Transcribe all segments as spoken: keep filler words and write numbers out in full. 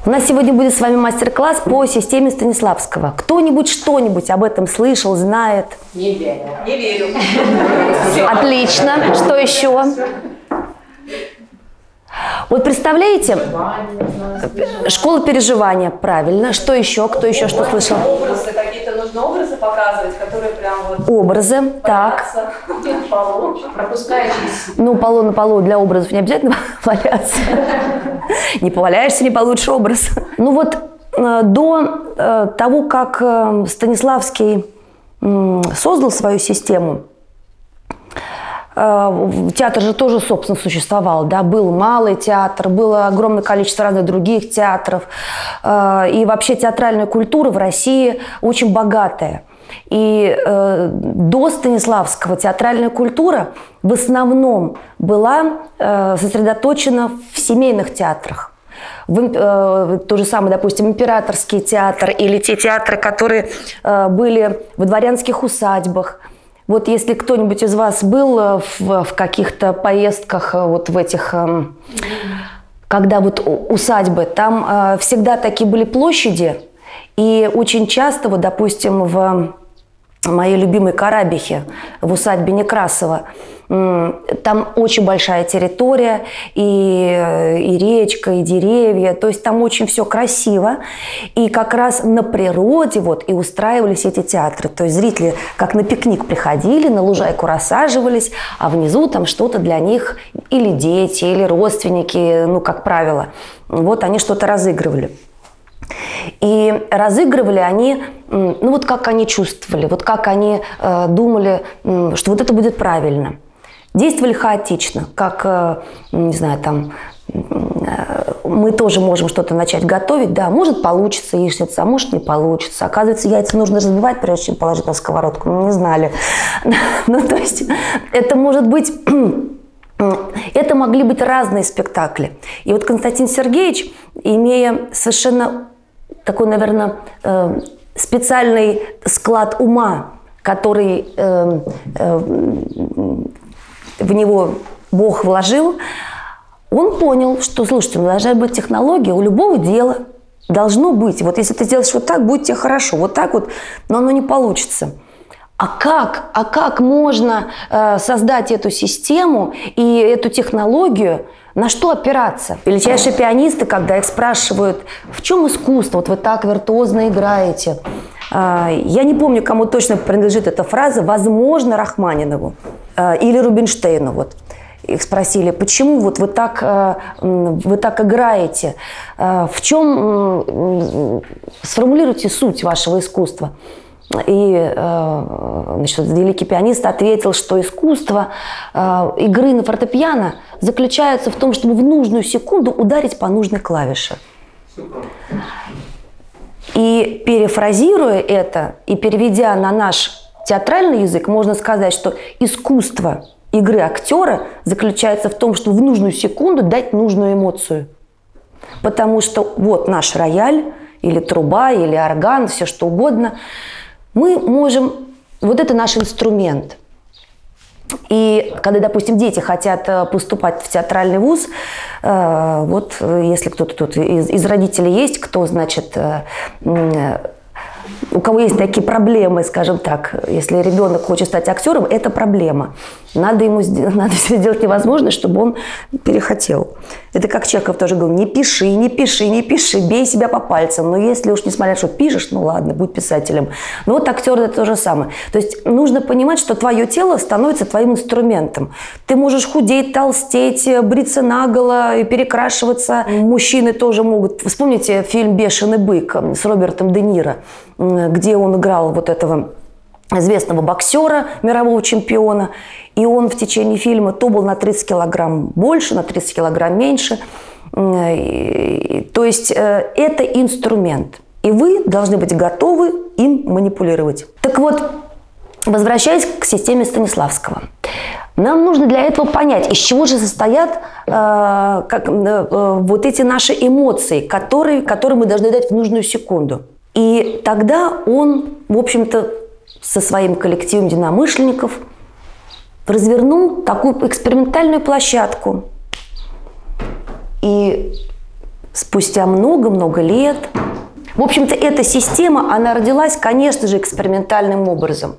У нас сегодня будет с вами мастер-класс по системе Станиславского. Кто-нибудь что-нибудь об этом слышал, знает? Не верю. Не верю. Отлично. Что еще? Вот представляете, школа переживания, правильно. Что еще? Кто еще что слышал? Образы, какие-то нужно образы показывать, которые прям вот... Образы, так. На полу, пропускающиеся. Ну, полу на полу для образов не обязательно валяться. Не поваляешься, не получишь образ. Ну вот до того, как Станиславский создал свою систему, театр же тоже, собственно, существовал, да, был малый театр, было огромное количество разных других театров, и вообще театральная культура в России очень богатая. И э, до Станиславского театральная культура в основном была э, сосредоточена в семейных театрах. В, э, то же самое, допустим, императорский театр или те театры, которые э, были в дворянских усадьбах. Вот если кто-нибудь из вас был в, в каких-то поездках вот в этих, когда вот усадьбы, там э, всегда такие были площади, и очень часто, вот, допустим, в моей любимой Карабихе, в усадьбе Некрасова, там очень большая территория, и, и речка, и деревья, то есть там очень все красиво. И как раз на природе вот и устраивались эти театры. То есть зрители как на пикник приходили, на лужайку рассаживались, а внизу там что-то для них или дети, или родственники, ну, как правило, вот они что-то разыгрывали. И разыгрывали они, ну вот как они чувствовали, вот как они э, думали, что вот это будет правильно. Действовали хаотично, как, э, не знаю, там, э, мы тоже можем что-то начать готовить, да, может получится яичница, а может не получится. Оказывается, яйца нужно разбивать, прежде чем положить на сковородку, мы не знали. Ну, то есть это может быть... Это могли быть разные спектакли. И вот Константин Сергеевич, имея совершенно такой, наверное, специальный склад ума, который в него Бог вложил, он понял, что, слушайте, ну, должна быть технология у любого дела. Должно быть. Вот если ты сделаешь вот так, будет тебе хорошо. Вот так вот, но оно не получится. А как, а как можно э, создать эту систему и эту технологию, на что опираться? Величайшие пианисты, когда их спрашивают, в чем искусство, вот вы так виртуозно играете. Э, я не помню, кому точно принадлежит эта фраза, возможно, Рахманинову э, или Рубинштейну. Вот. Их спросили, почему вот вы так, э, вы так играете, э, в чем, э, сформулируйте суть вашего искусства. И значит, великий пианист ответил, что искусство э, игры на фортепиано заключается в том, чтобы в нужную секунду ударить по нужной клавише. И перефразируя это и переведя на наш театральный язык, можно сказать, что искусство игры актера заключается в том, чтобы в нужную секунду дать нужную эмоцию. Потому что вот наш рояль, или труба, или орган, все что угодно – мы можем, вот это наш инструмент. И когда, допустим, дети хотят поступать в театральный вуз, вот если кто-то тут из, из родителей есть, кто, значит, у кого есть такие проблемы, скажем так, если ребенок хочет стать актером, это проблема. Надо ему надо сделать невозможное, чтобы он перехотел. Это как Чехов тоже говорил, не пиши, не пиши, не пиши, бей себя по пальцам. Но если уж несмотря, что пишешь, ну ладно, будь писателем. Но вот актер это то же самое. То есть нужно понимать, что твое тело становится твоим инструментом. Ты можешь худеть, толстеть, бриться наголо и перекрашиваться. Мужчины тоже могут. Вспомните фильм «Бешеный бык» с Робертом Де Ниро, где он играл вот этого известного боксера, мирового чемпиона. И он в течение фильма то был на тридцать килограмм больше, на тридцать килограмм меньше. То есть это инструмент. И вы должны быть готовы им манипулировать. Так вот, возвращаясь к системе Станиславского. Нам нужно для этого понять, из чего же состоят э, как, э, вот эти наши эмоции, которые, которые мы должны дать в нужную секунду. И тогда он, в общем-то, со своим коллективом единомышленников развернул такую экспериментальную площадку. И спустя много-много лет. В общем-то, эта система, она родилась, конечно же, экспериментальным образом.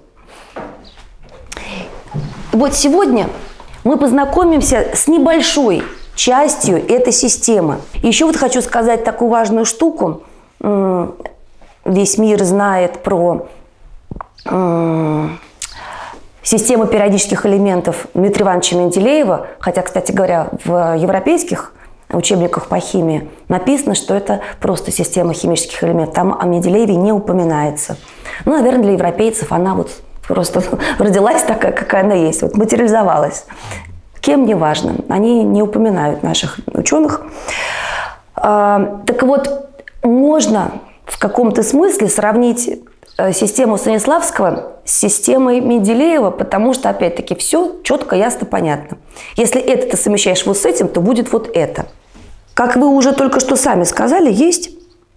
Вот сегодня мы познакомимся с небольшой частью этой системы. Еще вот хочу сказать такую важную штуку. Весь мир знает про систему периодических элементов Дмитрия Ивановича Менделеева, хотя, кстати говоря, в европейских учебниках по химии написано, что это просто система химических элементов. Там о Менделееве не упоминается. Ну, наверное, для европейцев она вот просто родилась такая, какая она есть, вот материализовалась. Кем, не важно. Они не упоминают наших ученых. А, так вот, можно в каком-то смысле сравнить систему Станиславского с системой Менделеева, потому что, опять-таки, все четко, ясно, понятно. Если это ты совмещаешь вот с этим, то будет вот это. Как вы уже только что сами сказали, есть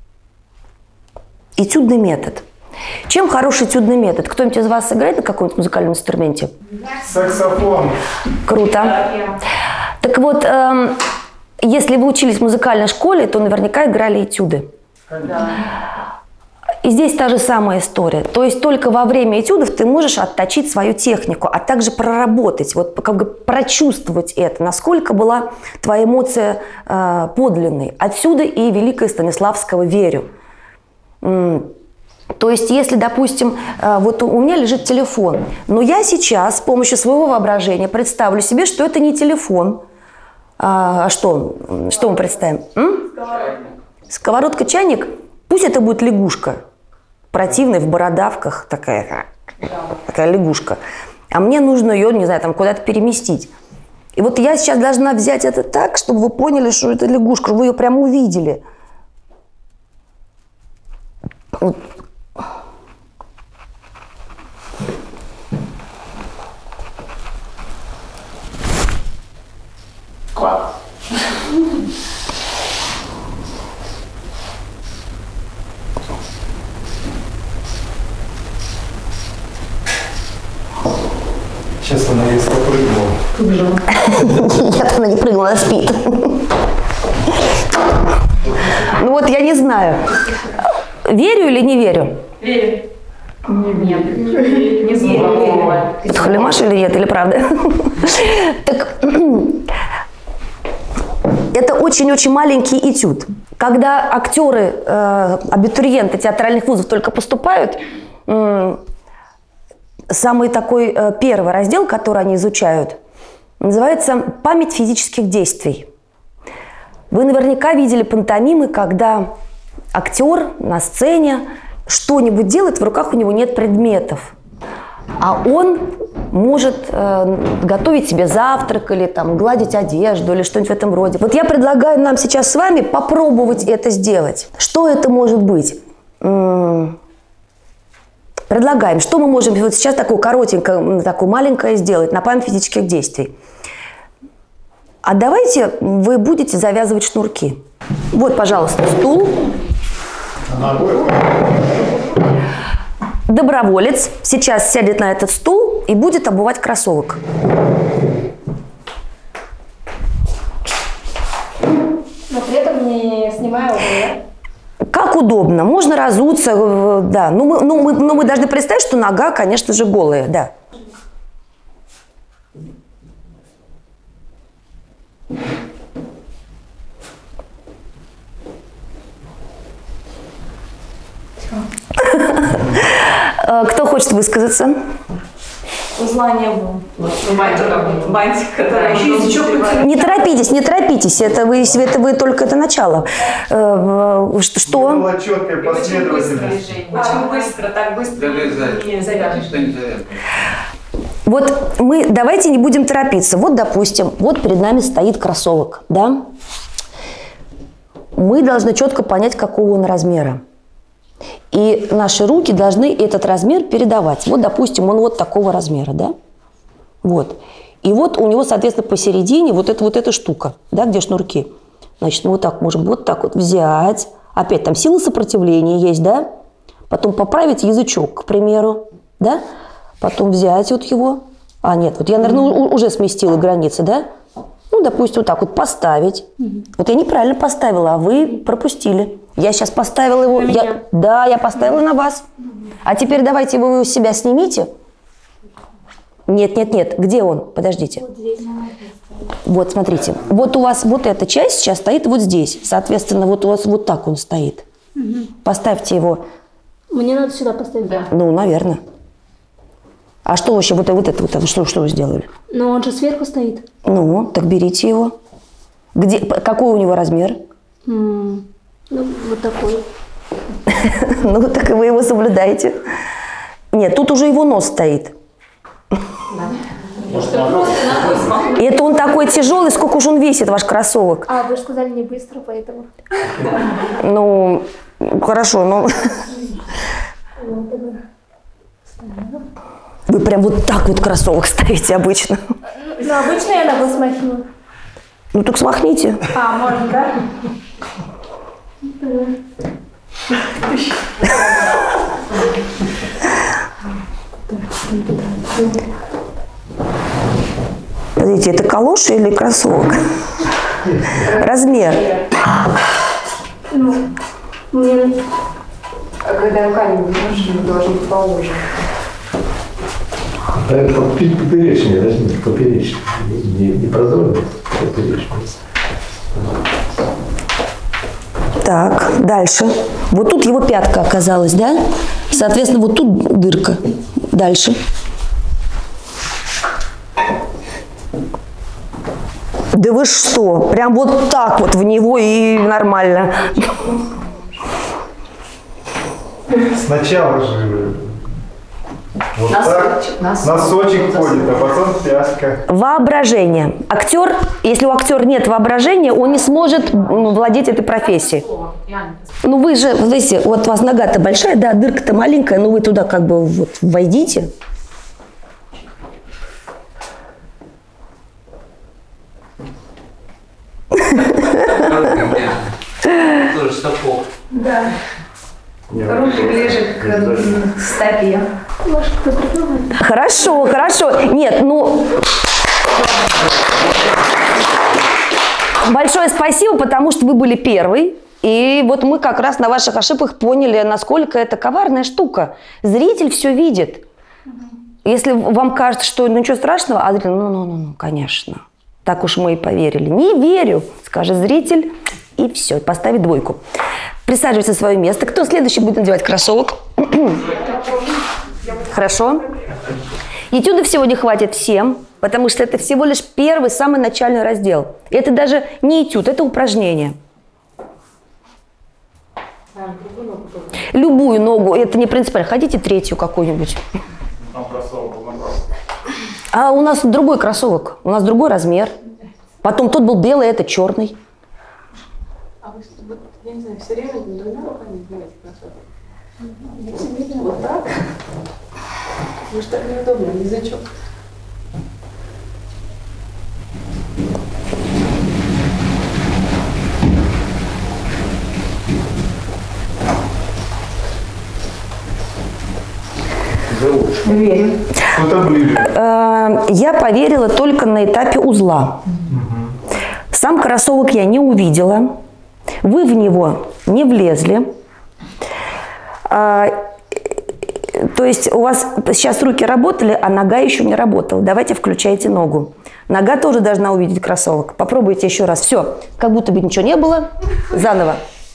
этюдный метод. Чем хороший этюдный метод? Кто-нибудь из вас играет на каком-нибудь музыкальном инструменте? Саксофон. Круто. Так вот, эм, если вы учились в музыкальной школе, то наверняка играли этюды. Конечно. И здесь та же самая история. То есть только во время этюдов ты можешь отточить свою технику, а также проработать, вот как бы прочувствовать это, насколько была твоя эмоция э, подлинной. Отсюда и великое Станиславского «Верю». То есть, если, допустим, э, вот у меня лежит телефон, но я сейчас с помощью своего воображения представлю себе, что это не телефон. А, а что? Что мы представим? М? Сковородка, чайник? Пусть это будет лягушка. Противная, в бородавках, такая, такая лягушка. А мне нужно ее, не знаю, там куда-то переместить. И вот я сейчас должна взять это так, чтобы вы поняли, что это лягушка, чтобы вы ее прямо увидели. Вот. Класс. Сейчас она резко прыгнула. Нет, она не прыгнула, она спит. Ну вот я не знаю, верю или не верю? Верю. Нет, не знаю. Это халимаш или нет, или правда? Так, это очень-очень маленький этюд. Когда актеры, э, абитуриенты театральных вузов только поступают, э, самый такой э, первый раздел, который они изучают, называется «Память физических действий». Вы наверняка видели пантомимы, когда актер на сцене что-нибудь делает, в руках у него нет предметов, а он может э, готовить себе завтрак или там, гладить одежду или что-нибудь в этом роде. Вот я предлагаю нам сейчас с вами попробовать это сделать. Что это может быть? М-м- предлагаем, что мы можем вот сейчас такое коротенькое, такое маленькое сделать на память физических действий. А давайте вы будете завязывать шнурки. Вот, пожалуйста, стул. Доброволец сейчас сядет на этот стул и будет обувать кроссовок. Но при этом не снимая обувь. Как удобно, можно разуться, да. Но мы, ну, мы, но мы должны представить, что нога, конечно же, голая, да. Кто хочет высказаться? Узнание был. Бантик, который еще язычок. Не торопитесь, не торопитесь. Это вы, это вы только это начало. Что? Была четкая последовательность. Очень быстро, так быстро не завяжешь. Вот мы давайте не будем торопиться. Вот, допустим, вот перед нами стоит кроссовок, да? Мы должны четко понять, какого он размера. И наши руки должны этот размер передавать. Вот, допустим, он вот такого размера, да? Вот. И вот у него, соответственно, посередине вот эта вот эта штука, да, где шнурки. Значит, мы вот так можем вот так вот взять. Опять там сила сопротивления есть, да? Потом поправить язычок, к примеру, да? Потом взять вот его. А, нет, вот я, наверное, уже сместила границы, да? Ну, ну, допустим, вот так вот поставить. Угу. Вот я неправильно поставила, а вы пропустили. Я сейчас поставила его. Я, да, я поставила угу. на вас. Угу. А теперь давайте вы его с себя снимите. Нет, нет, нет. Где он? Подождите. Вот здесь. Вот, смотрите. Вот у вас вот эта часть сейчас стоит вот здесь. Соответственно, вот у вас вот так он стоит. Угу. Поставьте его. Мне надо сюда поставить. Да. Ну, наверное. А что вообще, вот, вот это, вот, что, что вы сделали? Но он же сверху стоит. Ну, так берите его. Где, какой у него размер? Mm, ну, вот такой. Ну, так и вы его соблюдаете. Нет, тут уже его нос стоит. Это он такой тяжелый, сколько уж он весит, ваш кроссовок? А, вы же сказали не быстро, поэтому. Ну, хорошо, но... Вы прям вот так вот кроссовок ставите обычно. Ну, обычно я ногу смахиваю. Ну, так смахните. А, можно, да? Смотрите, это калоши или кроссовок? Размер. Ну, мне... А когда руками берешь, должен быть поуже. Это поперечный размер, поперечный. Не, не прозорный, а поперечный. Так, дальше. Вот тут его пятка оказалась, да? Соответственно, вот тут дырка. Дальше. Да вы что? Прям вот так вот в него и нормально. Сначала же вот Носочек, так, носочек. носочек ходит, а потом пятка. Воображение. Актер, если у актера нет воображения, он не сможет владеть этой профессией. Ну вы же, видите, вот у вас нога-то большая, да, дырка-то маленькая, но вы туда как бы вот войдите. Тоже сапог. Да. Руки ближе к стопе. Хорошо, хорошо. Нет, ну... Большое спасибо, потому что вы были первый. И вот мы как раз на ваших ошибках поняли, насколько это коварная штука. Зритель все видит. Если вам кажется, что ну ничего страшного, а зритель, ну-ну-ну, конечно. Так уж мы и поверили. Не верю, скажет зритель, и все, поставит двойку. Присаживайтесь на свое место. Кто следующий будет надевать кроссовок? Хорошо. Этюдов сегодня хватит всем, потому что это всего лишь первый, самый начальный раздел. Это даже не этюд, это упражнение. Любую ногу, это не принципиально. Хотите третью какую-нибудь? А у нас другой кроссовок, у нас другой размер. Потом тот был белый, это черный. А вы, я не знаю, все время двумя руками делаете кроссовок? Вот так? Потому что так неудобно, язычок. Верю. Кто-то ближе. Я поверила только на этапе узла. Угу. Сам кроссовок я не увидела. Вы в него не влезли. То есть у вас сейчас руки работали, а нога еще не работала. Давайте включайте ногу. Нога тоже должна увидеть кроссовок. Попробуйте еще раз. Все, как будто бы ничего не было. Заново.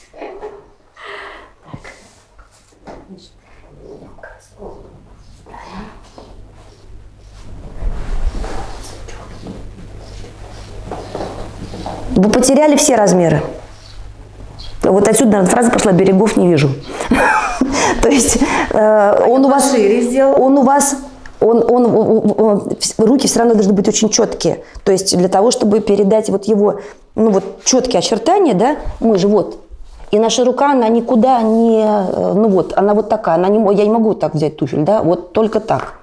Вы потеряли все размеры. Вот отсюда, наверное, фраза пошла: берегов не вижу. То есть он у вас, он у вас, он, он, руки все равно должны быть очень четкие. То есть для того, чтобы передать вот его, ну вот четкие очертания, да, мы же вот. И наша рука, она никуда не, ну вот, она вот такая, она не, я не могу так взять туфель, да, вот только так.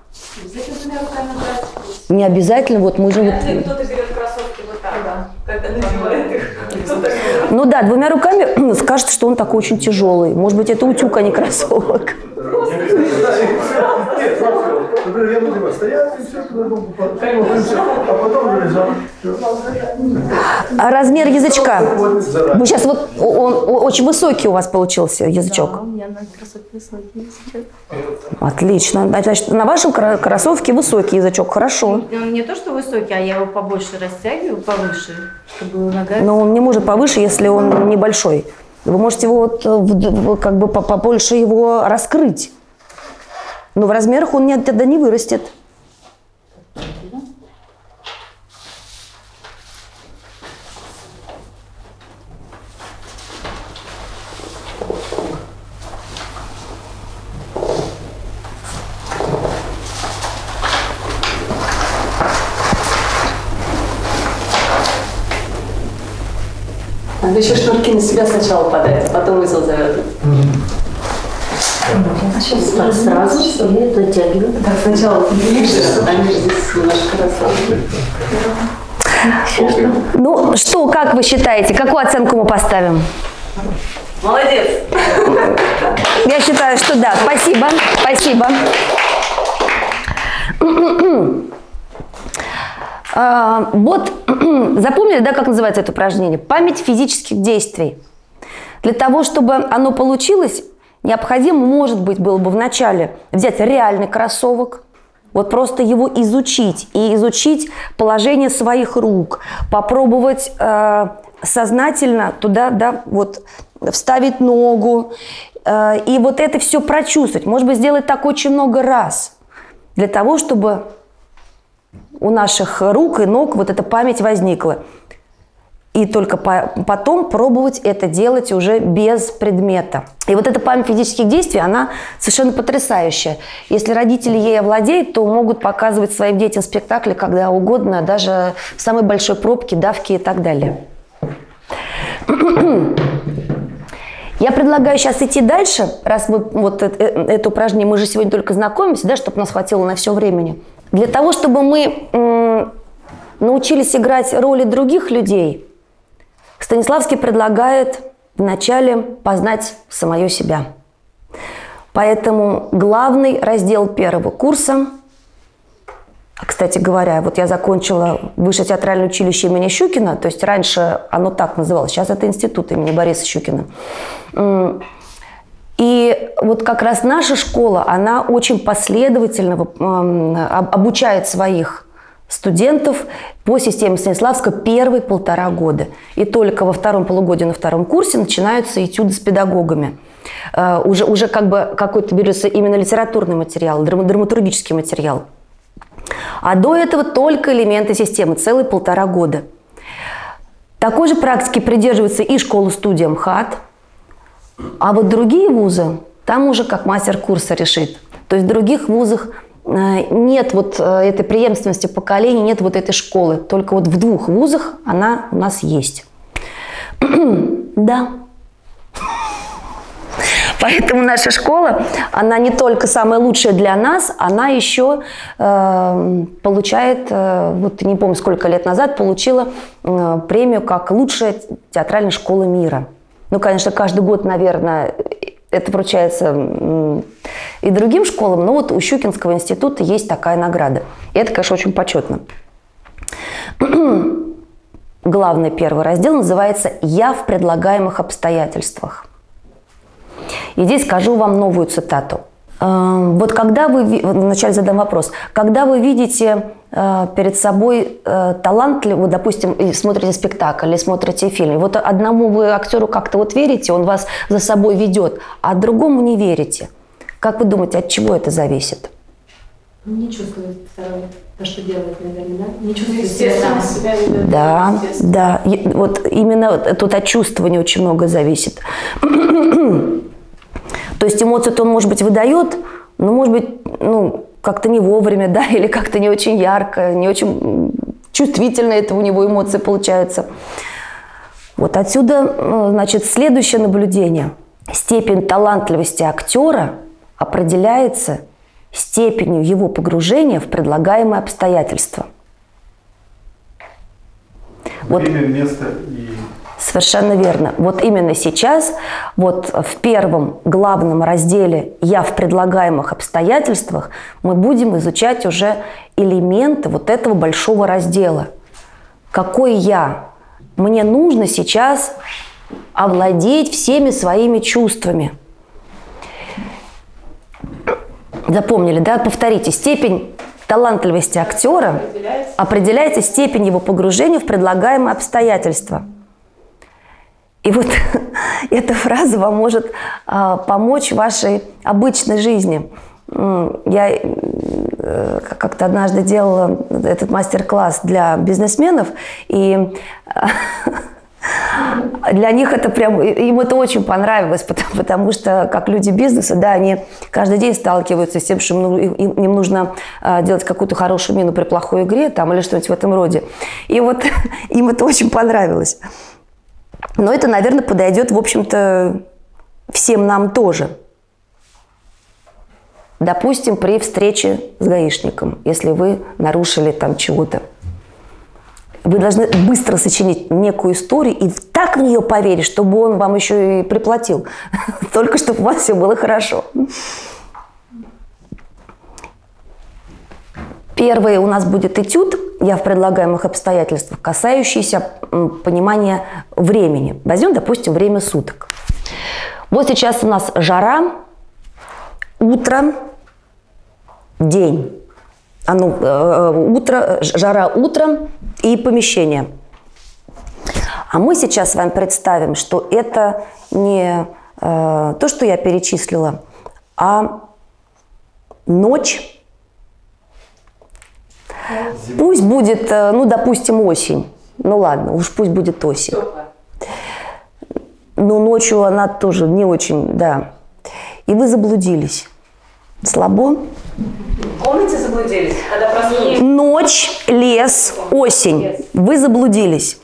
Не обязательно, вот мы же вот. Кто-то берет кроссовки вот так, да, когда надевает их. Ну да, двумя руками скажется, что он такой очень тяжелый. Может быть, это утюг, а не кроссовок. Например, я буду стоять, А потом лежал. А размер язычка? Вы сейчас вот, он, он очень высокий у вас получился язычок. Да, у меня на кроссовке высокий язычок. Отлично. Значит, на вашем кро- кроссовке высокий язычок, хорошо. Он не то, что высокий, а я его побольше растягиваю, повыше, чтобы нога... Но он не может повыше, если он небольшой. Вы можете его вот, в- как бы по- побольше его раскрыть. Но в размерах он не- тогда не вырастет. Надо еще шнурки на себя сначала подать, а потом узел завязывать. А сейчас так сразу, что ли, натягиваю. Так, сначала ты видишь, они же здесь немножко рассадки. Ну что, как вы считаете, какую оценку мы поставим? Молодец! Я считаю, что да. Спасибо. Спасибо. А, вот, запомнили, да, как называется это упражнение? Память физических действий. Для того, чтобы оно получилось, необходимо, может быть, было бы вначале взять реальный кроссовок, вот просто его изучить, и изучить положение своих рук, попробовать э, сознательно туда, да, вот, вставить ногу, э, и вот это все прочувствовать. Может быть, сделать так очень много раз, для того, чтобы у наших рук и ног вот эта память возникла. И только по потом пробовать это делать уже без предмета. И вот эта память физических действий, она совершенно потрясающая. Если родители ей овладеют, то могут показывать своим детям спектакли когда угодно, даже в самой большой пробке, давке и так далее. Я предлагаю сейчас идти дальше, раз мы вот это, это упражнение, мы же сегодня только знакомимся, да, чтобы нас хватило на все времени. Для того, чтобы мы м, научились играть роли других людей, Станиславский предлагает вначале познать самое себя. Поэтому главный раздел первого курса, кстати говоря, вот я закончила Высшее театральное училище имени Щукина, то есть раньше оно так называлось, сейчас это институт имени Бориса Щукина. И вот как раз наша школа, она очень последовательно обучает своих студентов по системе Станиславского первые полтора года. И только во втором полугодии на втором курсе начинаются этюды с педагогами. Uh, уже, уже как бы какой-то берется именно литературный материал, драм, драматургический материал. А до этого только элементы системы, целые полтора года. Такой же практики придерживается и школа-студия МХАТ. А вот другие вузы, там уже как мастер курса решит. То есть в других вузах нет вот этой преемственности поколений, нет вот этой школы. Только вот в двух вузах она у нас есть. Да. Поэтому наша школа, она не только самая лучшая для нас, она еще э, получает, э, вот не помню сколько лет назад, получила э, премию как лучшая театральная школа мира. Ну, конечно, каждый год, наверное, это вручается и другим школам, но вот у Щукинского института есть такая награда. И это, конечно, очень почетно. Главный первый раздел называется «Я в предлагаемых обстоятельствах». И здесь скажу вам новую цитату. Вот когда вы, вначале задам вопрос, когда вы видите перед собой талантливого, допустим, смотрите спектакль или смотрите фильм, вот одному вы актеру как-то вот верите, он вас за собой ведет, а другому не верите. Как вы думаете, от чего это зависит? Не чувствует второй то, что делает, наверное, да? Не чувствует Естественно, себя ведет. Да, да. Вот именно тут от чувствования очень много зависит. То есть эмоцию-то он, может быть, выдает, но, может быть, ну, как-то не вовремя, да, или как-то не очень ярко, не очень чувствительно это у него эмоции получаются. Вот отсюда, значит, следующее наблюдение. Степень талантливости актера определяется степенью его погружения в предлагаемые обстоятельства. Вот. Время, место и... Совершенно верно. Вот именно сейчас, вот в первом главном разделе «Я в предлагаемых обстоятельствах» мы будем изучать уже элементы вот этого большого раздела. Какой я? Мне нужно сейчас овладеть всеми своими чувствами. Запомнили, да? Повторите. Степень талантливости актера определяется, определяется степень его погружения в предлагаемые обстоятельства. И вот эта фраза вам может а, помочь в вашей обычной жизни. Я э, как-то однажды делала этот мастер-класс для бизнесменов, и для них это прям, им это очень понравилось, потому, потому что как люди бизнеса, да, они каждый день сталкиваются с тем, что им, им нужно а, делать какую-то хорошую мину при плохой игре там, или что-нибудь в этом роде. И вот им это очень понравилось. Но это, наверное, подойдет, в общем-то, всем нам тоже. Допустим, при встрече с гаишником, если вы нарушили там чего-то. Вы должны быстро сочинить некую историю и так в нее поверить, чтобы он вам еще и приплатил. Только чтобы у вас все было хорошо. Первый у нас будет этюд «Я в предлагаемых обстоятельствах», касающийся понимания времени. Возьмем, допустим, время суток. Вот сейчас у нас жара, утро, день. А ну, э, утро, жара утром и помещение. А мы сейчас с вами представим, что это не э, то, что я перечислила, а ночь. Пусть будет, ну, допустим, осень. Ну ладно, уж пусть будет осень. Но ночью она тоже не очень, да. И вы заблудились. Слабо? Помните, заблудились? Когда проснулись? Ночь, лес, осень. Вы заблудились.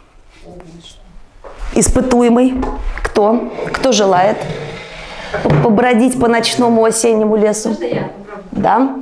Испытуемый. Кто? Кто желает побродить по ночному осеннему лесу? Можно я? Да?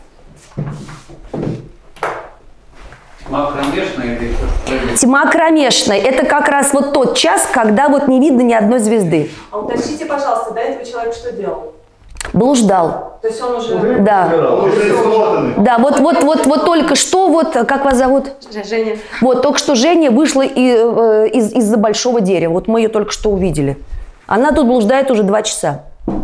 Тьма кромешная или что? Тьма кромешная. Это как раз вот тот час, когда вот не видно ни одной звезды. А уточните, пожалуйста, до этого человек что делал? Блуждал. То есть он уже... Да. Да, вот, вот, вот, вот только что, вот, как вас зовут? Женя. Вот, только что Женя вышла и, э, из, из-за большого дерева. Вот мы ее только что увидели. Она тут блуждает уже два часа.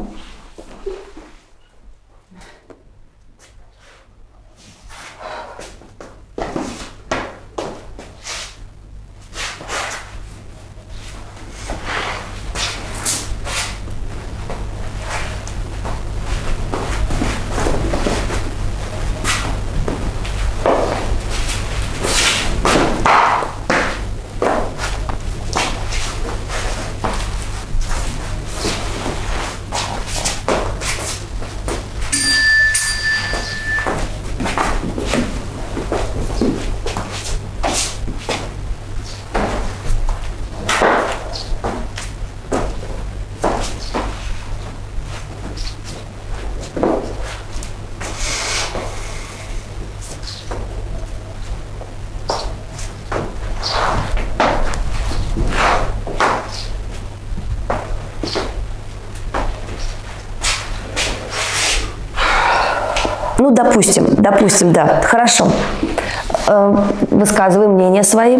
Ну, допустим, допустим, да, хорошо. Э, высказывай мнение свои.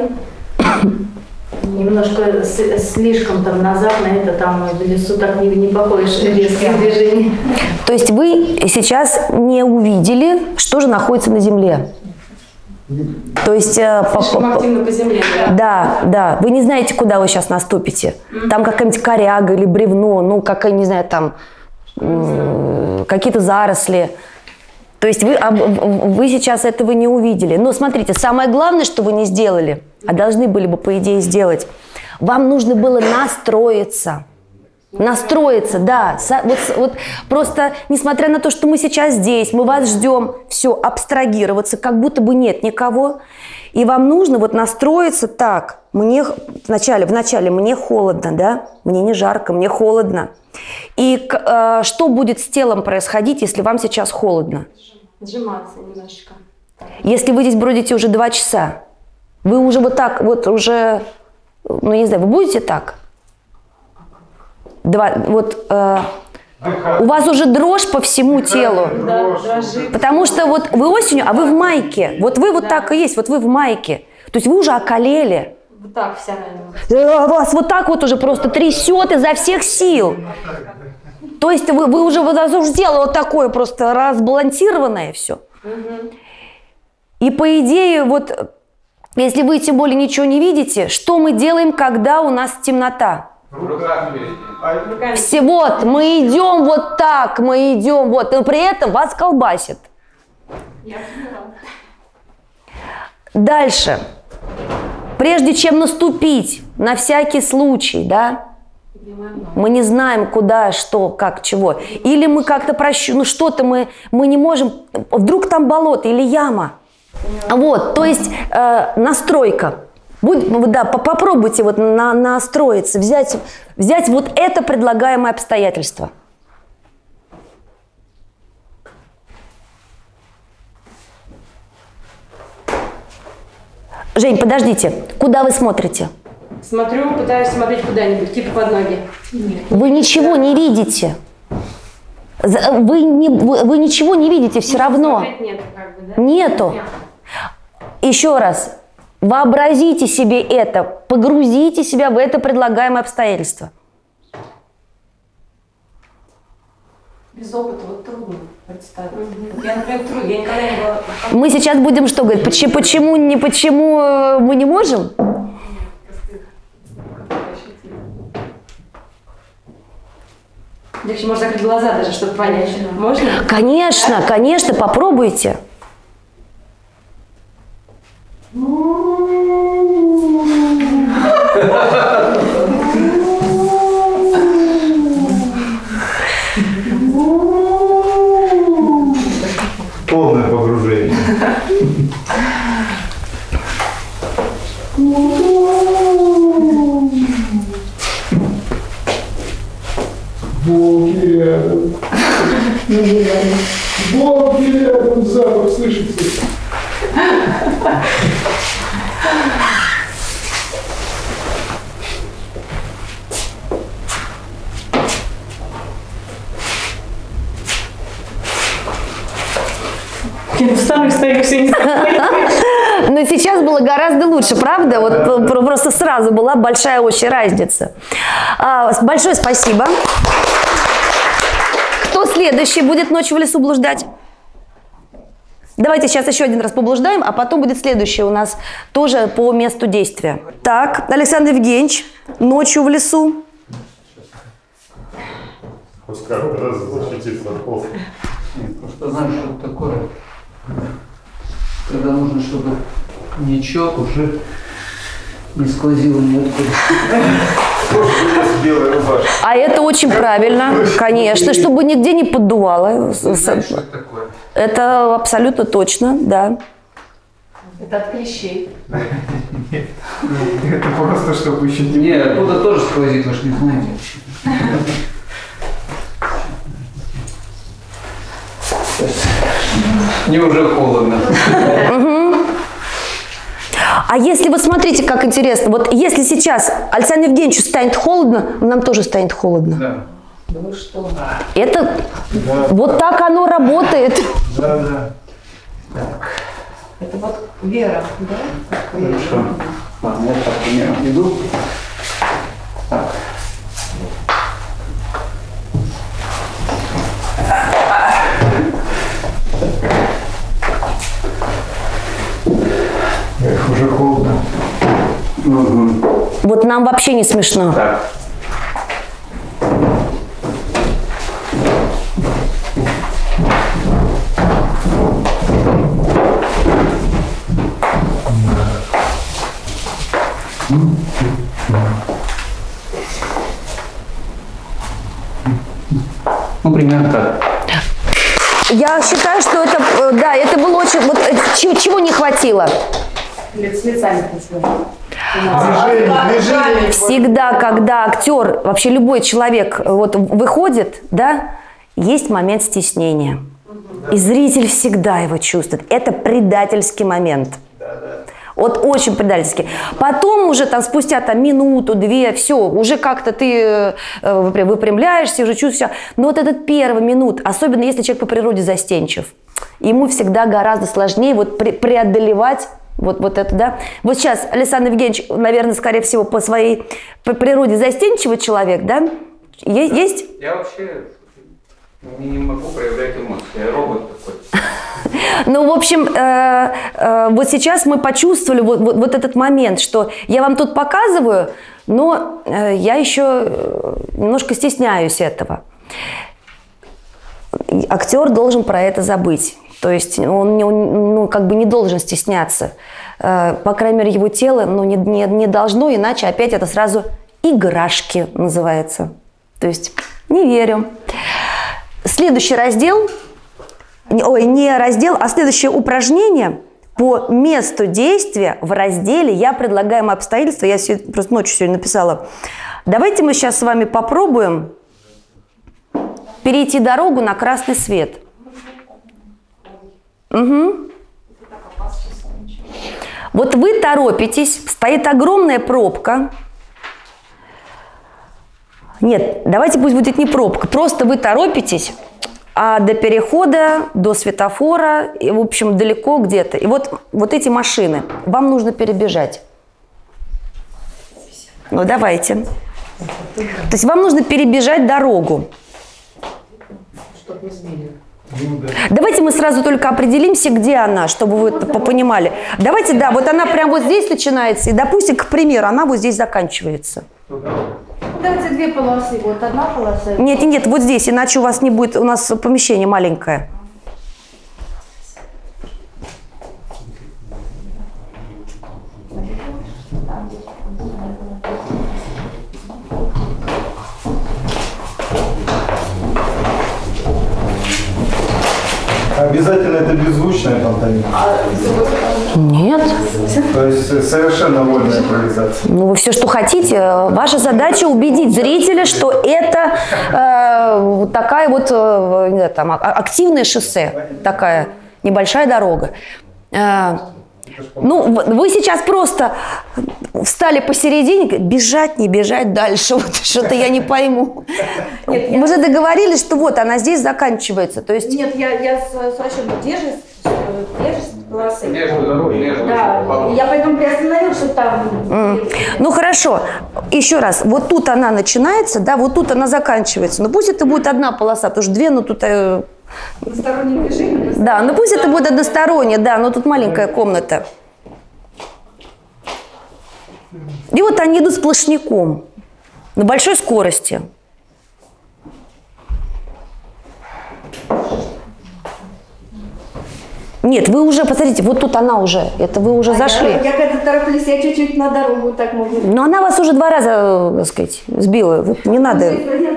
Немножко с, слишком там назад на это, там в лесу так не, не походишь, резкие движения. То есть вы сейчас не увидели, что же находится на земле? То есть... Э, по, по, активно по земле, да? Да, да. Вы не знаете, куда вы сейчас наступите. Там какая-нибудь коряга или бревно, ну, какая, не знаю, там э, какие-то заросли. То есть вы, вы сейчас этого не увидели. Но смотрите, самое главное, что вы не сделали, а должны были бы, по идее, сделать, вам нужно было настроиться. Настроиться, да. Вот, вот просто, несмотря на то, что мы сейчас здесь, мы вас ждем, все, абстрагироваться, как будто бы нет никого. И вам нужно вот настроиться так. Мне вначале, вначале мне холодно, да, мне не жарко, мне холодно. И э, что будет с телом происходить, если вам сейчас холодно? Сжиматься немножечко. Если вы здесь бродите уже два часа, вы уже вот так вот уже ну, я не знаю, вы будете так? Два, вот, э, у вас уже дрожь по всему телу. Да, дрожит. Потому что вот вы осенью, а вы в майке. Вот вы вот так и есть, вот вы в майке. То есть вы уже околели. Вот так вся, наверное. Вас вот так вот уже просто трясет изо всех сил. То есть вы, вы уже, вы уже тело вот такое просто разбалансированное все. Угу. И по идее, вот, если вы тем более ничего не видите, что мы делаем, когда у нас темнота? В руках берите. Все, вот, мы идем вот так, мы идем, вот, но при этом вас колбасит. Я поняла. Дальше. Прежде чем наступить, на всякий случай, да, мы не знаем, куда, что, как, чего. Или мы как-то прощу, ну что-то мы, мы не можем, вдруг там болото или яма. Вот, то есть э, настройка. Будь, да, попробуйте вот на, настроиться, взять, взять вот это предлагаемое обстоятельство. Жень, подождите, куда вы смотрите? Смотрю, пытаюсь смотреть куда-нибудь, типа под ноги. Нет. Вы ничего не видите. Вы, не, вы, вы ничего не видите все равно. Нет, как бы, да? Нету. Нет. Еще раз. Вообразите себе это. Погрузите себя в это предлагаемое обстоятельство. Без опыта вот трудно представить. Я, например, трудно. Я никогда не была... Мы сейчас будем что говорить? Почему, почему, не, почему мы не можем? Девочки, можно закрыть глаза даже, чтобы понять. Можно? Конечно, конечно, попробуйте. Полное погружение. Волки рядом. Волки рядом, запах слышится. Я встану, стою, все не знаю. Но сейчас было гораздо лучше, правда? Вот просто сразу была большая очень разница. Большое спасибо. Кто следующий будет ночью в лесу блуждать? Давайте сейчас еще один раз поблуждаем, а потом будет следующее у нас тоже по месту действия. Так, Александр Евгеньевич, ночью в лесу. Хоть как раз защититься от пол. Нет, просто знаешь, что это такое? Когда нужно, чтобы ничего уже не сквозило ниоткуда. Белая рубашка. А это очень правильно, конечно, чтобы нигде не поддувало. Знаешь, что это такое? Это абсолютно точно, да. Это от клещей. Это просто чтобы еще не... Не, оттуда тоже сквозит, вы же не знаете. Мне уже холодно. А если вот смотрите, как интересно, вот если сейчас Александру Евгеньевичу станет холодно, нам тоже станет холодно. Да. Да вы что? Это Да. вот так оно работает. Да, да. Это вот вера, да? Хорошо. Ладно, я так примерно иду. Так. Эх, уже холодно. Угу. Вот нам вообще не смешно. Так. Ну, примерно так. Я считаю, что это, э, да, это было очень, вот э, чего, чего не хватило? Лиц, лицами красиво. Движение, движение. Всегда, когда актер, вообще любой человек э, вот выходит, да, есть момент стеснения. И зритель всегда его чувствует. Это предательский момент. Вот очень предательски. Потом уже там спустя там минуту, две, все, уже как-то ты э, выпрямляешься, уже чувствуешь. Но вот этот первый минут, особенно если человек по природе застенчив, ему всегда гораздо сложнее вот пре преодолевать вот, вот это, да. Вот сейчас Александр Евгеньевич, наверное, скорее всего, по своей по природе застенчивый человек, да? Есть? Я вообще не могу проявлять эмоции, я робот такой. Ну, в общем, э, э, вот сейчас мы почувствовали вот, вот, вот этот момент, что я вам тут показываю, но э, я еще немножко стесняюсь этого. Актер должен про это забыть. То есть он, не, ну, как бы не должен стесняться. Э, по крайней мере, его тело ну, не, не, не должно, иначе опять это сразу играшки называется. То есть не верю. Следующий раздел... Ой, не раздел, а следующее упражнение по месту действия в разделе «Я предлагаемые обстоятельства». Я все, просто ночью сегодня написала. Давайте мы сейчас с вами попробуем перейти дорогу на красный свет. Угу. Вот вы торопитесь, стоит огромная пробка. Нет, давайте пусть будет не пробка, просто вы торопитесь. А до перехода, до светофора, и, в общем, далеко где-то. И вот, вот эти машины, вам нужно перебежать. Ну, давайте. То есть вам нужно перебежать дорогу. Давайте мы сразу только определимся, где она, чтобы вы понимали. Давайте, да, вот она прямо вот здесь начинается, и, допустим, к примеру, она вот здесь заканчивается. Давайте две полосы, вот одна полоса. Нет, нет, вот здесь, иначе у вас не будет, у нас помещение маленькое. Обязательно это беззвучная пантомима? Нет. То есть совершенно вольная импровизация? Ну, вы все, что хотите. Ваша задача убедить зрителя, что это э, такая вот э, там, активное шоссе, такая небольшая дорога. Э, ну, вы сейчас просто встали посередине, бежать, не бежать дальше, вот что-то я не пойму. Нет, мы я... же договорились, что вот она здесь заканчивается. То есть... Нет, я, я с, с расчетом держусь, держусь полосы. Держу, да, я поэтому приостановил, что там... Mm. Ну хорошо, еще раз, вот тут она начинается, да, вот тут она заканчивается. Но пусть это будет одна полоса, потому что две, ну тут... Э... Одностороннее движение? Да, ну пусть это будет одностороннее, да, но тут маленькая комната. И вот они идут сплошняком, на большой скорости. Нет, вы уже, посмотрите, вот тут она уже, это вы уже а зашли. Я, я когда тороплюсь, я чуть-чуть на дорогу так могу. Но она вас уже два раза, так сказать, сбила, вот не надо.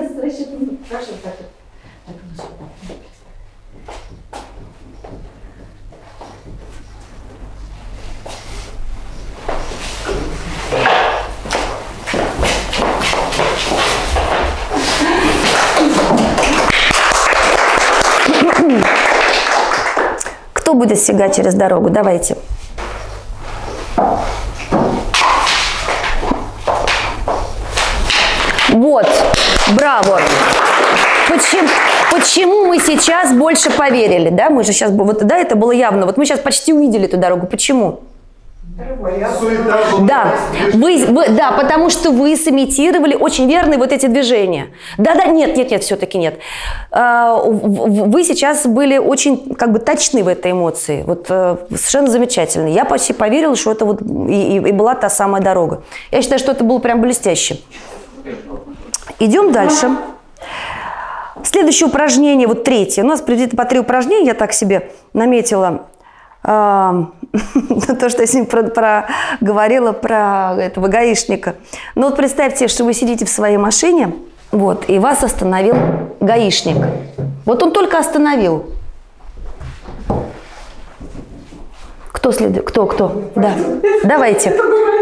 Кто будет стегать через дорогу? Давайте. Вот, браво. Почему, почему мы сейчас больше поверили? Да, мы же сейчас, вот, да, это было явно. Вот мы сейчас почти увидели эту дорогу. Почему? Да, вы, вы, да, потому что вы сымитировали очень верные вот эти движения. Да-да, нет, нет, нет, все-таки нет. Вы сейчас были очень как бы точны в этой эмоции, вот совершенно замечательно. Я почти поверила, что это вот и, и была та самая дорога. Я считаю, что это было прям блестяще. Идем дальше. Следующее упражнение, вот третье. У нас приблизительно по три упражнения, я так себе наметила. То, что я сегодня проговорила про этого гаишника. Ну вот представьте, что вы сидите в своей машине, вот, и вас остановил гаишник. Вот он только остановил. Кто следует? Кто, кто? Да. Давайте.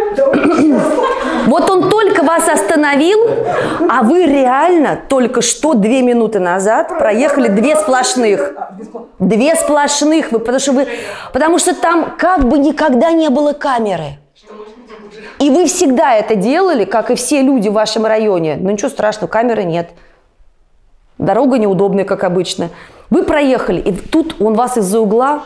Вот он только вас остановил, а вы реально только что две минуты назад проехали две сплошных. Две сплошных, вы, потому, что вы, потому что там как бы никогда не было камеры. И вы всегда это делали, как и все люди в вашем районе. Ну ничего страшного, камеры нет. Дорога неудобная, как обычно. Вы проехали, и тут он вас из-за угла...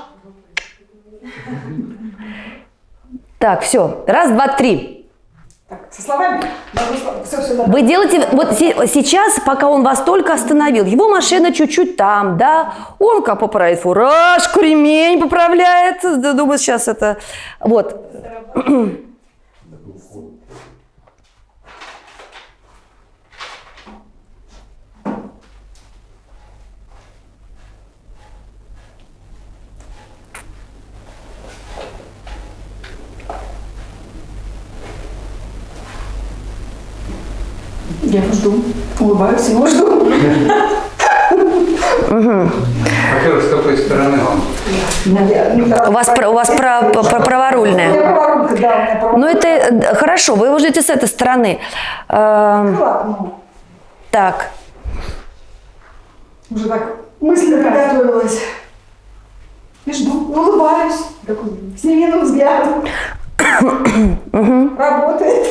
Так, все. Раз, два, три. Так, со словами? Все, все, Вы делаете... Вот сейчас, пока он вас только остановил, его машина чуть-чуть там, да? Он как поправит фуражку, ремень поправляет. Думаю, сейчас это... Вот. Я его жду. Улыбаюсь, его жду. Во-первых, с какой стороны он? У вас, у вас про, про, праворульная. Праворулька, да, у меня праворулька. Ну это хорошо, вы его ждете с этой стороны. Ладно. Так. Уже так мысленно приготовилась. И жду, улыбаюсь. Такой, с невинным взглядом. Работает.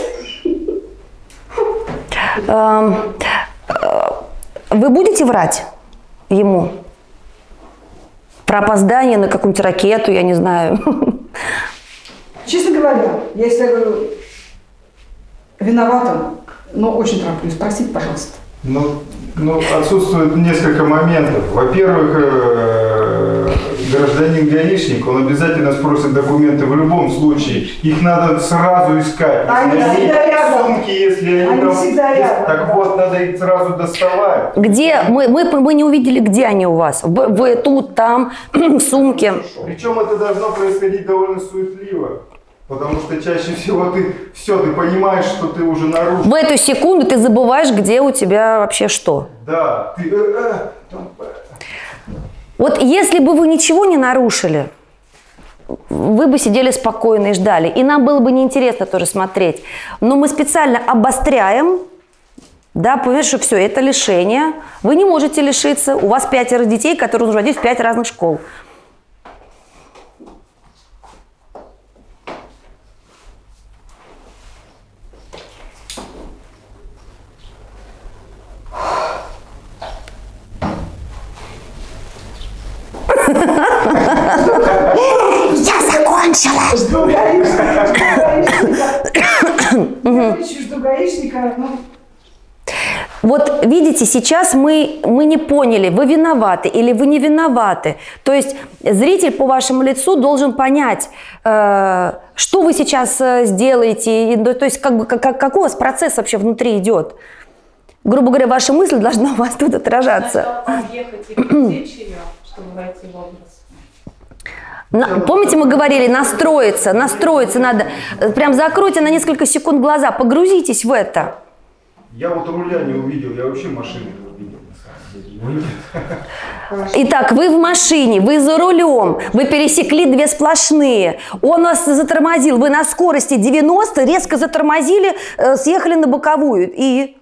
Вы будете врать ему про опоздание на какую-нибудь ракету, я не знаю? Честно говоря, если я говорю виновата, но очень тороплюсь, простите, пожалуйста. Ну, ну, отсутствует несколько моментов. Во-первых, э, гражданин гаишник, он обязательно спросит документы в любом случае. Их надо сразу искать. Они Если всегда они рядом. сумки, если они, Они там... всегда рядом. Так вот, надо их сразу доставать. Где? Мы, мы, мы не увидели, где они у вас. Вы, вы тут, там, в сумке. Причем это должно происходить довольно суетливо. Потому что чаще всего ты все, ты понимаешь, что ты уже нарушил. В эту секунду ты забываешь, где у тебя вообще что. Да, ты... Э, э, Вот если бы вы ничего не нарушили, вы бы сидели спокойно и ждали. И нам было бы неинтересно тоже смотреть. Но мы специально обостряем, да, понимаешь, что все, это лишение. Вы не можете лишиться. У вас пятеро детей, которые нужно водить в пять разных школ. Я закончила. Жду гаишника, жду гаишника. Жду гаишника, ну... Вот видите, сейчас мы, мы не поняли, вы виноваты или вы не виноваты. То есть зритель по вашему лицу должен понять, э, что вы сейчас сделаете, и, то есть как, бы, как, какой у вас процесс вообще внутри идет. Грубо говоря, ваша мысль должна у вас тут отражаться. Подъехать и пресечь ее, чтобы войти в образ. На, помните, мы говорили, настроиться, настроиться надо. Прям закройте на несколько секунд глаза, погрузитесь в это. Я вот руля не увидел, я вообще машину не увидел, на самом деле. Итак, вы в машине, вы за рулем, вы пересекли две сплошные, он вас затормозил, вы на скорости девяносто резко затормозили, съехали на боковую и...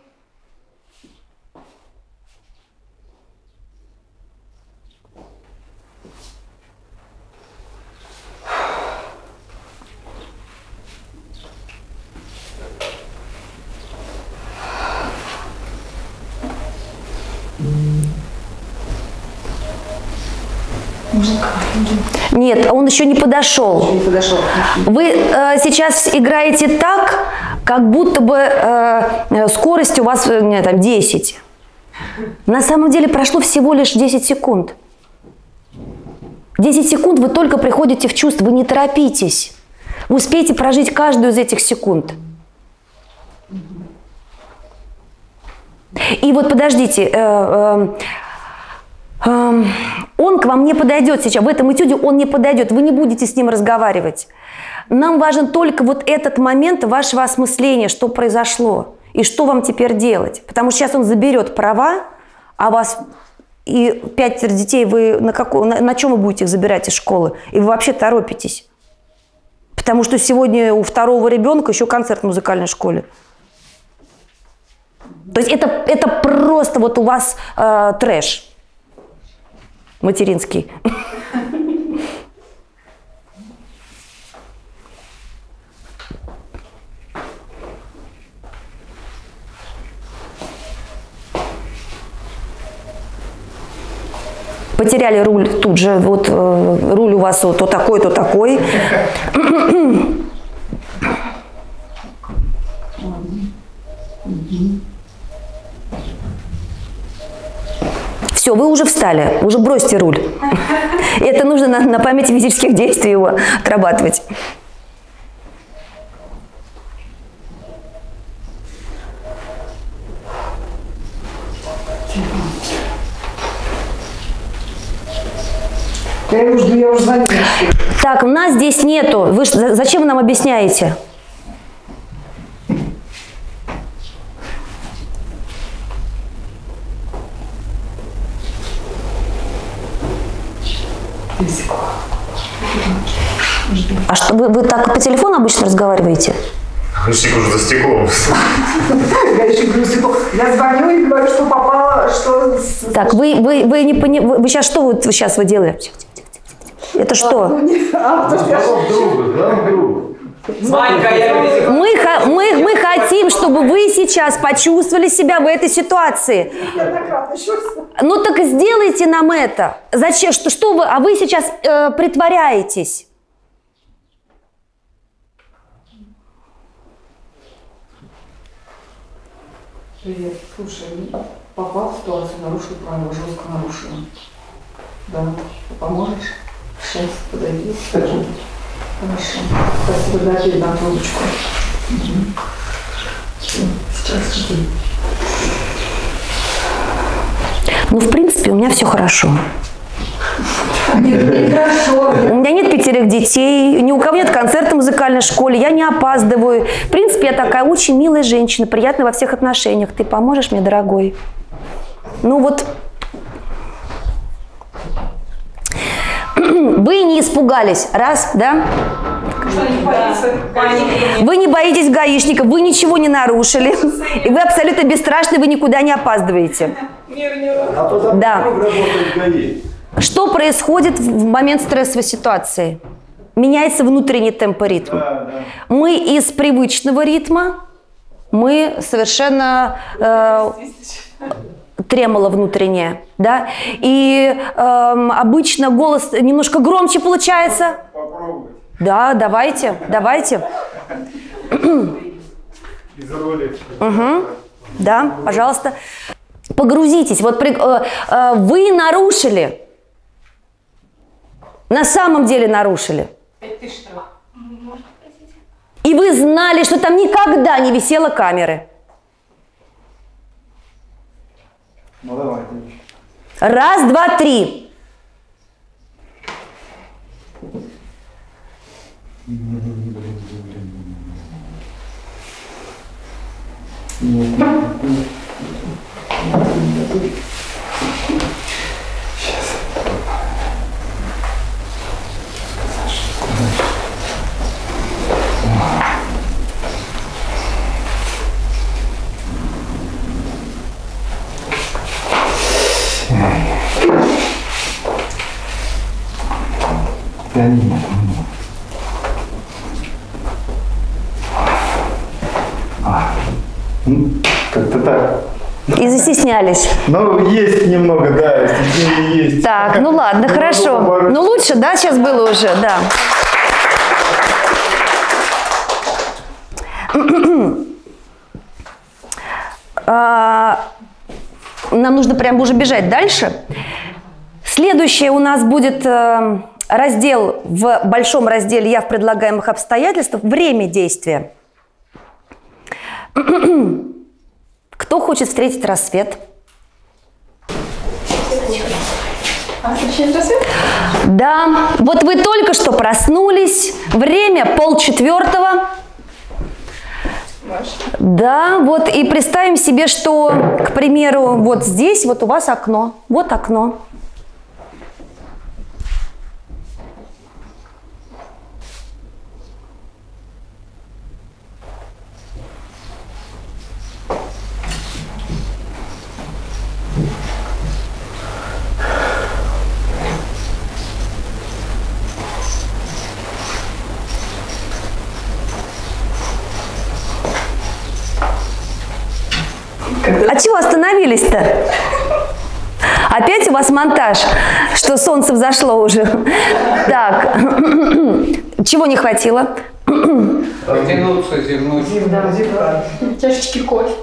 Нет, он еще не подошел. Не подошел. Вы э, сейчас играете так, как будто бы э, скорость у вас не, там, десять. На самом деле прошло всего лишь десять секунд. десять секунд вы только приходите в чувство, вы не торопитесь. Вы успеете прожить каждую из этих секунд. И вот подождите, э, э, э, он к вам не подойдет сейчас, в этом этюде он не подойдет, вы не будете с ним разговаривать. Нам важен только вот этот момент вашего осмысления, что произошло и что вам теперь делать. Потому что сейчас он заберет права, а вас и пятеро детей, вы на, какой, на, на чем вы будете их забирать из школы? И вы вообще торопитесь. Потому что сегодня у второго ребенка еще концерт в музыкальной школе. То есть это, это просто вот у вас э, трэш. материнский. Потеряли руль тут же, вот э, руль у вас вот, то такой, то такой. Все, вы уже встали, уже бросьте руль. Это нужно на, на памяти физических действий его отрабатывать. Я уже, я уже звонила. Так, у нас здесь нету. Вы, ж- зачем вы нам объясняете? А что, вы, вы так по телефону обычно разговариваете? Гаишник уже за стеклом. Гаишник Брюсиков. Я звоню и говорю, что попало, что... Так, вы, вы, вы не пони... вы, вы сейчас что вы, вы сейчас вы делаете? Это что? А, потому что я- Знал друга, знал друга. Манька, я Мы, ха- мы, мы хотим, чтобы вы сейчас почувствовали себя в этой ситуации. неоднократно еще раз. Ну так сделайте нам это. Зачем? Что, что вы? А вы сейчас э, притворяетесь. Привет, слушай, попал в ситуацию, нарушил правила, жестко нарушил. Да, поможешь? Сейчас подойди, скажи. Хорошо. Спасибо, да, передам трубочку. Угу. Все, сейчас иди. Ну, в принципе, у меня все хорошо. Нет, нехорошо. У меня нет пятерых детей, ни у кого нет концерта в музыкальной школе, я не опаздываю. В принципе, я такая очень милая женщина, приятная во всех отношениях. Ты поможешь мне, дорогой? Ну вот, вы не испугались, раз, да? Вы не боитесь гаишников, вы ничего не нарушили, и вы абсолютно бесстрашны, вы никуда не опаздываете. А то за Да. друг работает ГАИ. Что происходит в момент стрессовой ситуации? Меняется внутренний темп и ритм. Мы из привычного ритма, мы совершенно э, тремоло внутреннее, да, и э, обычно голос немножко громче получается. Попробуй. Да, давайте, давайте. Из роли. Угу. Да, пожалуйста. Погрузитесь. Вот при- э, э, вы нарушили. На самом деле нарушили. И вы знали, что там никогда не висело камеры. Ну давай. Раз, два, три. Да нет. А, ну, как-то так. И застеснялись. Ну, есть немного, да, стеснение есть. Так, ну ладно, Ну, хорошо. наоборот. Ну лучше, да, сейчас было уже, да. А, Нам нужно прям уже бежать дальше. Следующее у нас будет э, раздел в большом разделе «Я в предлагаемых обстоятельствах». Время действия. Кто хочет встретить рассвет? А встречать рассвет? Да, вот вы только что проснулись, время полчетвертого. Да, вот и представим себе, что, к примеру, вот здесь вот у вас окно, вот окно. А чего остановились-то? Опять у вас монтаж, что солнце взошло уже. Так, чего не хватило? Потянуться, зевнуть. Чашечки кофе.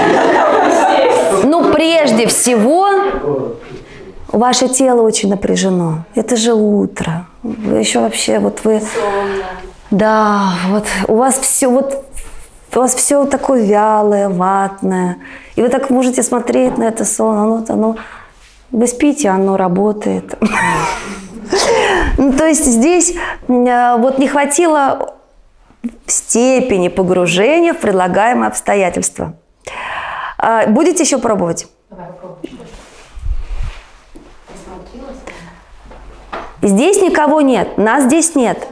Ну, прежде всего, ваше тело очень напряжено. Это же утро. Вы еще вообще, вот вы... Да, вот у вас все, вот у вас все такое вялое, ватное. И вы так можете смотреть на это сон, оно, оно, вы спите, оно работает. Ну, то есть здесь вот не хватило степени погружения в предлагаемые обстоятельства. Будете еще пробовать? Давай попробуем. Здесь никого нет, нас здесь нет.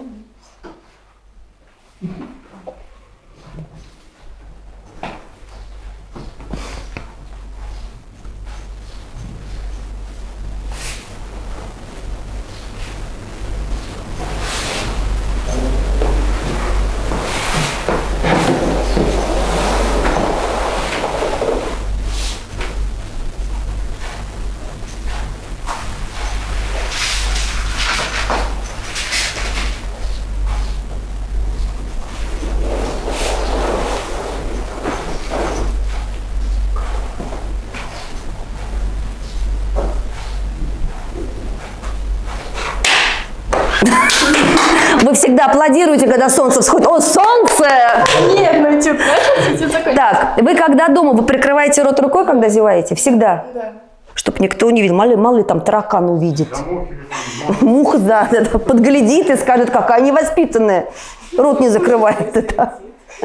Вы всегда аплодируете, когда солнце всходит. О, солнце! Нет, ну что, начался, закончился. Так, вы когда дома, вы прикрываете рот рукой, когда зеваете? Всегда? Да. Чтоб никто не видел. Мало ли, мало ли там таракан увидит. Муха, да, да, да, подглядит и скажет, какая невоспитанная. Рот не закрывает. Да.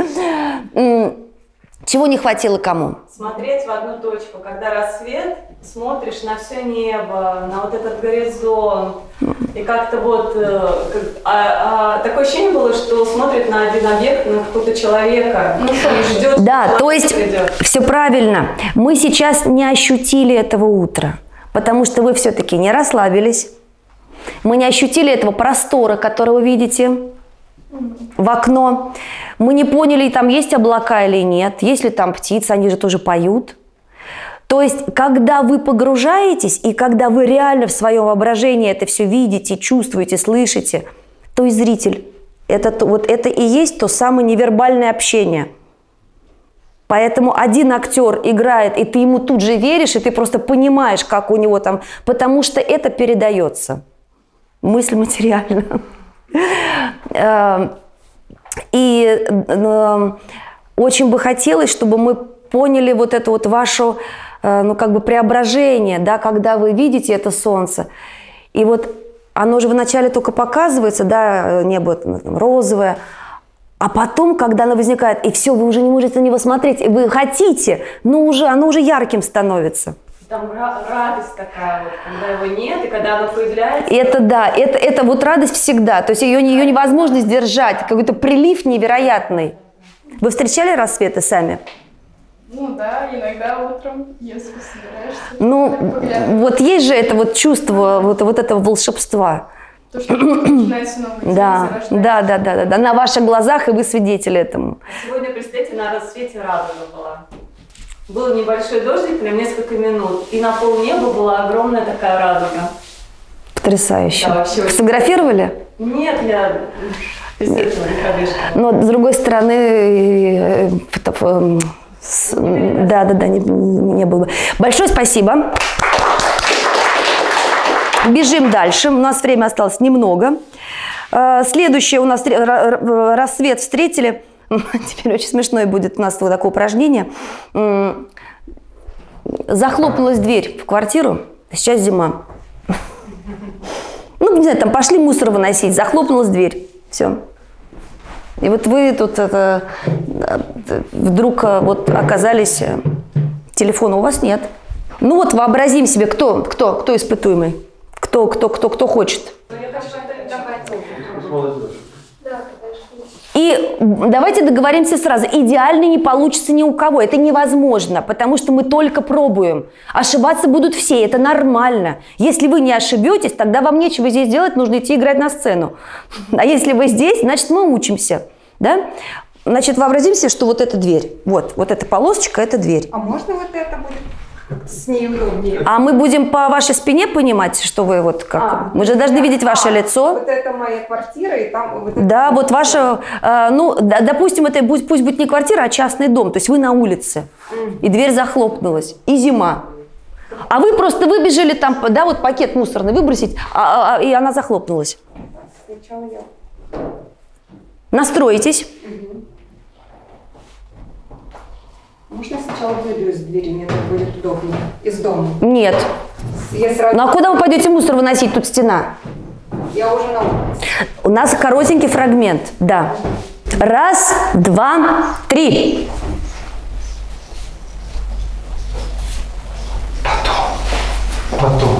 Чего не хватило кому? Смотреть в одну точку, когда рассвет, смотришь на все небо, на вот этот горизонт, и как-то вот э, как, а, а, такое ощущение было, что смотрит на один объект, на какого-то человека, ну, и ждет. Да, то есть идет. Все правильно. Мы сейчас не ощутили этого утра, потому что вы все-таки не расслабились. Мы не ощутили этого простора, который вы видите в окно. Мы не поняли, там есть облака или нет, есть ли там птицы, они же тоже поют. То есть, когда вы погружаетесь, и когда вы реально в своем воображении это все видите, чувствуете, слышите, то и зритель. Это, вот это и есть то самое невербальное общение. Поэтому один актер играет, и ты ему тут же веришь, и ты просто понимаешь, как у него там, потому что это передается. Мысль материальна. И очень бы хотелось, чтобы мы поняли вот это вот ваше, ну, как бы преображение, да, когда вы видите это солнце. И вот оно же вначале только показывается, да, небо там розовое, а потом, когда оно возникает, и все, вы уже не можете на него смотреть, и вы хотите, но уже, оно уже ярким становится. Там радость такая вот, когда его нет, и когда оно появляется. Это да, это, это вот радость всегда, то есть ее, ее невозможно сдержать, какой-то прилив невероятный. Вы встречали рассветы сами? Ну да, иногда утром, если собираешься. Ну, вот есть же это вот чувство вот, вот этого волшебства. То, что начинается новый день, да, да, да, да, да, на ваших глазах, и вы свидетели этому. Сегодня, представьте, на рассвете радуга была. Был небольшой дождик, прям несколько минут, и на полнеба была огромная такая радуга. Потрясающе. Да, вообще. Фотографировали? Нет, я естественно не пробежка. Но с другой стороны, да, да, да, не, не было бы. Большое спасибо. Бежим дальше. У нас время осталось немного. Следующее у нас рассвет встретили. Теперь очень смешное будет у нас вот такое упражнение. Захлопнулась дверь в квартиру, сейчас зима. Ну, не знаю, там пошли мусор выносить, захлопнулась дверь, все. И вот вы тут это, вдруг вот оказались, телефона у вас нет. Ну вот вообразим себе, кто, кто, кто испытуемый, кто, кто, кто, кто хочет. И давайте договоримся сразу, идеально не получится ни у кого, это невозможно, потому что мы только пробуем. Ошибаться будут все, это нормально. Если вы не ошибетесь, тогда вам нечего здесь делать, нужно идти играть на сцену. А если вы здесь, значит мы учимся. Да? Значит, вообразим себе, что вот эта дверь, вот, вот эта полосочка – это дверь. А можно вот это будет? С ней удобнее. А мы будем по вашей спине понимать, что вы вот как… А, мы же должны да, видеть ваше а, лицо. Вот это моя квартира, и там… Вот это Да, вот ваша… Э, ну, да, допустим, это пусть, пусть будет не квартира, а частный дом. То есть вы на улице, и дверь захлопнулась, и зима. А вы просто выбежали там, да, вот пакет мусорный выбросить, а, а, и она захлопнулась. Сначала я… Настроитесь. Можно я сначала выйду из двери, мне так будет удобнее. Из дома. Нет. Я сразу… Ну а куда вы пойдете мусор выносить? Тут стена. Я уже на улице. У нас коротенький фрагмент, да. Раз, два, три. Потом.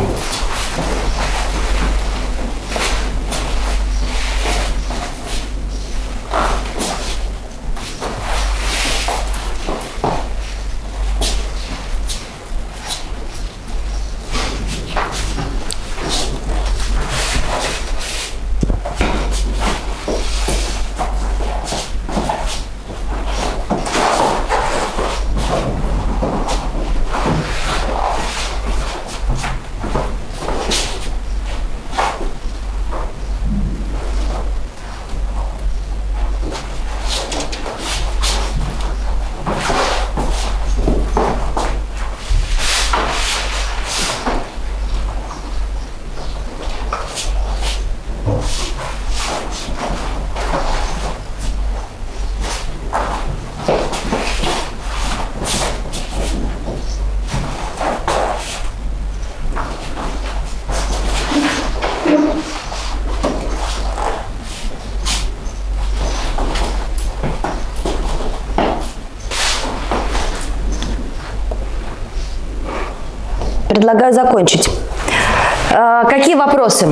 Предлагаю закончить. А, какие вопросы?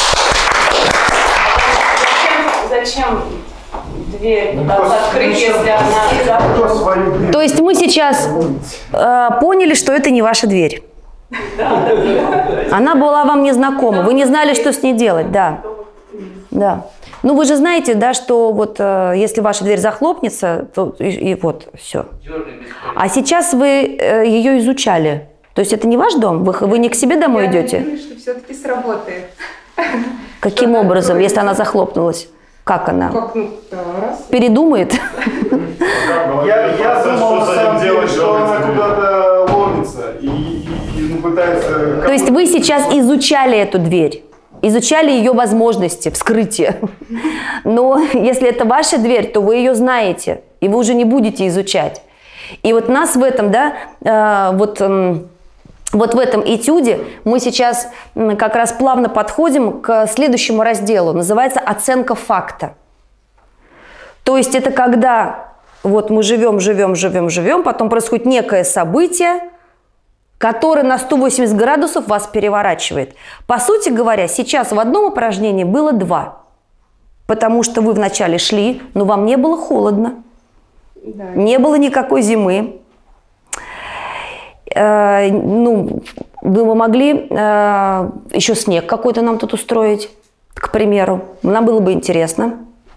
Зачем дверь открыть, если она… То есть мы сейчас э, поняли, что это не ваша дверь. Она была вам незнакома, вы не знали, что с ней делать, да. Да. Ну вы же знаете, да, что вот э, если ваша дверь захлопнется, то и, и вот все. А сейчас вы э, ее изучали. То есть это не ваш дом? Вы, вы не к себе домой Я идете? надеюсь, что все-таки сработает. Каким образом, если она захлопнулась? Как она? Как, ну, раз. Передумает? Я, я думал, на самом деле, что она куда-то ломится и, и, и ну, пытается… То есть вы сейчас изучали эту дверь, изучали ее возможности, вскрытия. Но если это ваша дверь, то вы ее знаете, и вы уже не будете изучать. И вот нас в этом, да, э, вот, э, вот в этом этюде мы сейчас как раз плавно подходим к следующему разделу. Называется «Оценка факта». То есть это когда вот мы живем, живем, живем, живем, потом происходит некое событие, которое на сто восемьдесят градусов вас переворачивает. По сути говоря, сейчас в одном упражнении было два. Потому что вы вначале шли, но вам не было холодно. Да. Не было никакой зимы. Э, ну, вы могли э, еще снег какой-то нам тут устроить, к примеру. Нам было бы интересно.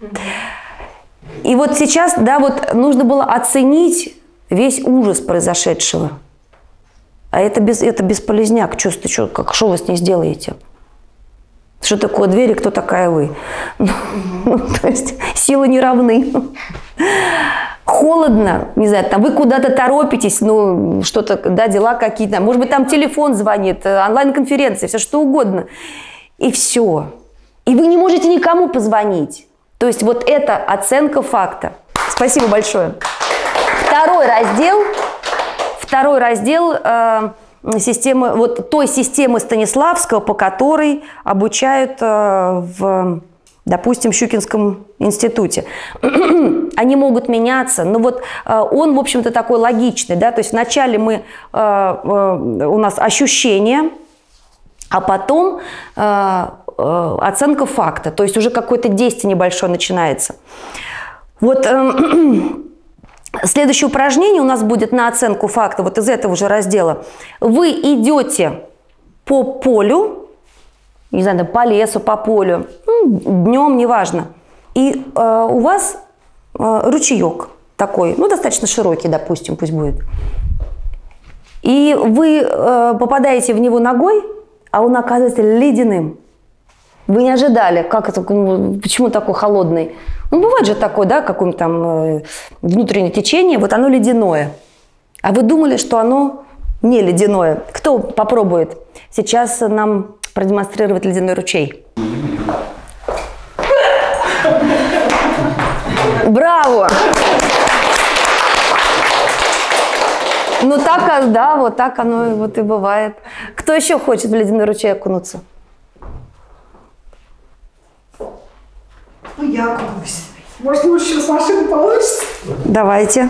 И вот сейчас, да, вот нужно было оценить весь ужас произошедшего. А это, без, это бесполезняк. Что, что, как, что вы с ней сделаете? Что такое дверь и кто такая вы? Ну, то есть силы не равны. Холодно, не знаю, там вы куда-то торопитесь, ну, что-то, да, дела какие-то, может быть, там телефон звонит, онлайн-конференция, все что угодно. И все. И вы не можете никому позвонить. То есть вот это оценка факта. Спасибо большое. Второй раздел, второй раздел э, системы, вот той системы Станиславского, по которой обучают э, в, допустим, Щукинском институте. Они могут меняться, но вот э, он, в общем-то, такой логичный, да, то есть вначале мы, э, э, у нас ощущения, а потом э, э, оценка факта, то есть уже какое-то действие небольшое начинается. Вот э, следующее упражнение у нас будет на оценку факта, вот из этого же раздела. Вы идете по полю, не знаю, по лесу, по полю, днем, неважно, и э, у вас ручеек такой, ну, достаточно широкий, допустим, пусть будет. И вы попадаете в него ногой, а он оказывается ледяным. Вы не ожидали, как это, почему такой холодный. Ну, бывает же такое, да, какое-нибудь там внутреннее течение, вот оно ледяное. А вы думали, что оно не ледяное. Кто попробует сейчас нам продемонстрировать ледяной ручей? Браво! Ну так, да, вот так оно вот и бывает. Кто еще хочет в ледяной ручей окунуться? Ну, я окунусь. Может, лучше с машины получится? Давайте.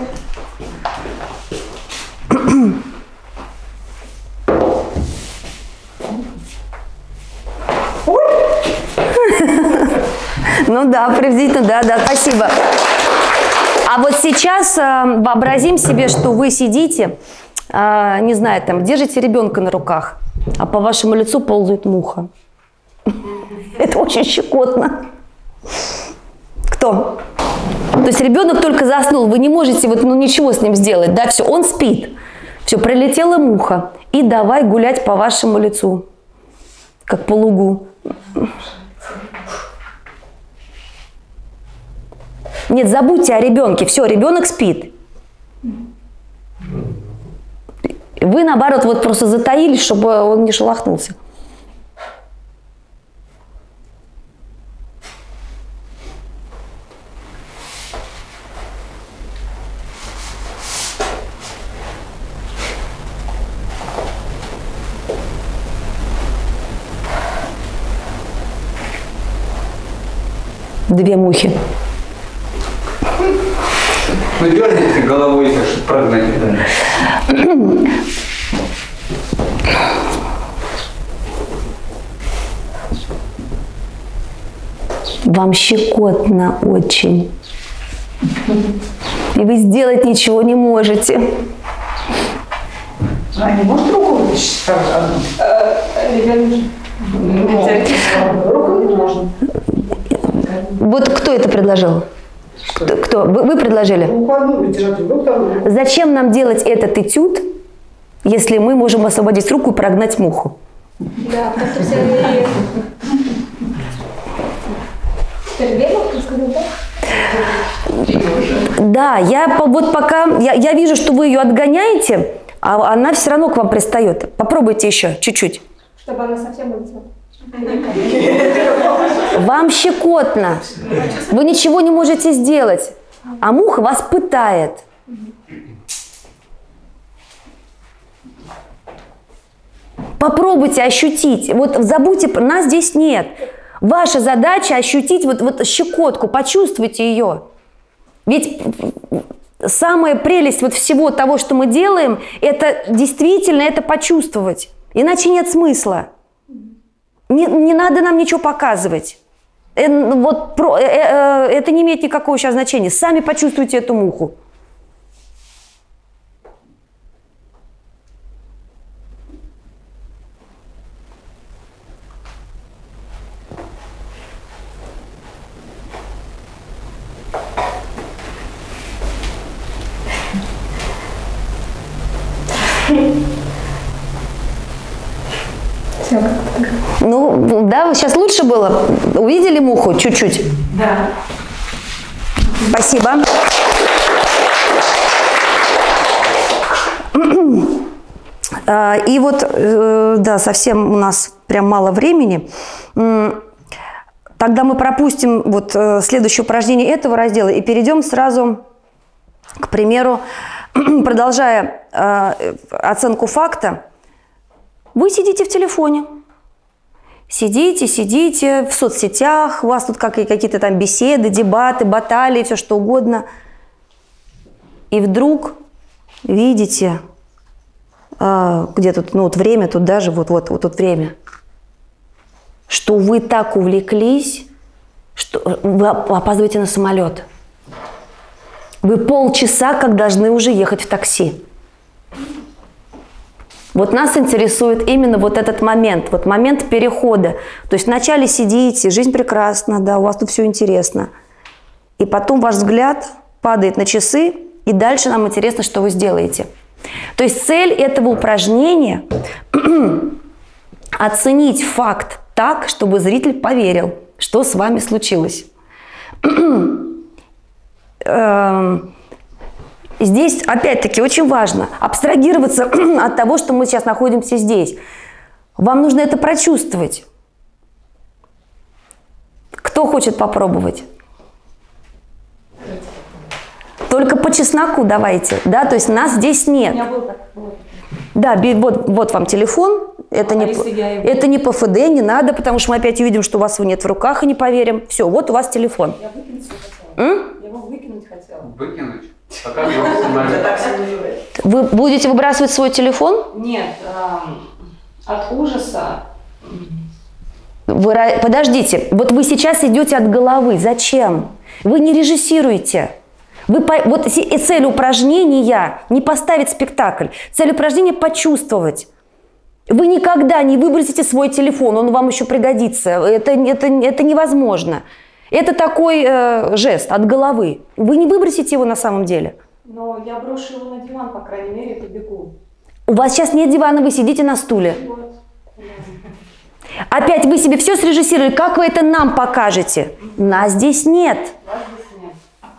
Ну да, приблизительно, да, да, спасибо. А вот сейчас э, вообразим себе, что вы сидите, э, не знаю, там, держите ребенка на руках, а по вашему лицу ползает муха. Это очень щекотно. Кто? То есть ребенок только заснул, вы не можете вот, ну, ничего с ним сделать, да, все, он спит. Все, прилетела муха, и давай гулять по вашему лицу, как по лугу. Нет, забудьте о ребенке, все, ребенок спит. Вы, наоборот, вот просто затаились, чтобы он не шелохнулся. Две мухи. Ну, дерните головой, так что прогнать это. Вам щекотно очень. И вы сделать ничего не можете. А не может руку вытащить? Руку не можно. Вот кто это предложил? Кто? кто? Вы, вы предложили? Зачем нам делать этот этюд, если мы можем освободить руку и прогнать муху? Да, просто все... Да, я вот пока, я, я вижу, что вы ее отгоняете, а она все равно к вам пристает. Попробуйте еще чуть-чуть. Чтобы она совсем улетела. Вам щекотно, вы ничего не можете сделать, а муха вас пытает. Попробуйте ощутить, вот забудьте, нас здесь нет. Ваша задача ощутить вот, вот щекотку, почувствуйте ее. Ведь самая прелесть вот всего того, что мы делаем, это действительно это почувствовать, иначе нет смысла. Не, не надо нам ничего показывать. Э, вот, про, э, э, это не имеет никакого сейчас значения. Сами почувствуйте эту муху. Ну, да, сейчас лучше было? Увидели муху чуть-чуть? Да. Спасибо. И вот, да, совсем у нас прям мало времени. Тогда мы пропустим вот следующее упражнение этого раздела и перейдем сразу, к примеру, продолжая оценку факта. Вы сидите в телефоне. Сидите, сидите в соцсетях, у вас тут какие-то там беседы, дебаты, баталии, все что угодно. И вдруг видите, где тут, ну вот время, тут даже вот, вот, вот тут время, что вы так увлеклись, что вы опаздываете на самолет. Вы полчаса как должны уже ехать в такси. Вот нас интересует именно вот этот момент, вот момент перехода. То есть вначале сидите, жизнь прекрасна, да, у вас тут все интересно. и потом ваш взгляд падает на часы, и дальше нам интересно, что вы сделаете. То есть цель этого упражнения – оценить факт так, чтобы зритель поверил, что с вами случилось. Здесь, опять-таки, очень важно абстрагироваться от того, что мы сейчас находимся здесь. Вам нужно это прочувствовать. Кто хочет попробовать? Только по чесноку давайте, да, то есть нас здесь нет. Да, вот, вот вам телефон, это, а не, это не ПФД, не надо, потому что мы опять увидим, что у вас его нет в руках и не поверим. Все, вот у вас телефон. Я выкинуть хотела. М? Я его выкинуть хотела. Выкинуть? Пока его снимали. Вы будете выбрасывать свой телефон? Нет, от ужаса. Вы, подождите, вот вы сейчас идете от головы. Зачем? Вы не режиссируете. Вы, вот цель упражнения не поставить спектакль. Цель упражнения почувствовать. Вы никогда не выбросите свой телефон, он вам еще пригодится. Это, это, это невозможно. Это такой э, жест от головы. Вы не выбросите его на самом деле. Но я брошу его на диван, по крайней мере, и побегу. У вас сейчас нет дивана, вы сидите на стуле. Вот. Опять вы себе все срежиссировали. Как вы это нам покажете? Нас здесь нет. Вас здесь нет.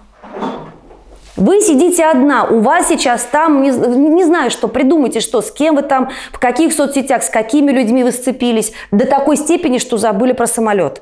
Вы сидите одна, у вас сейчас там, не, не знаю что, придумайте что, с кем вы там, в каких соцсетях, с какими людьми вы сцепились, до такой степени, что забыли про самолет.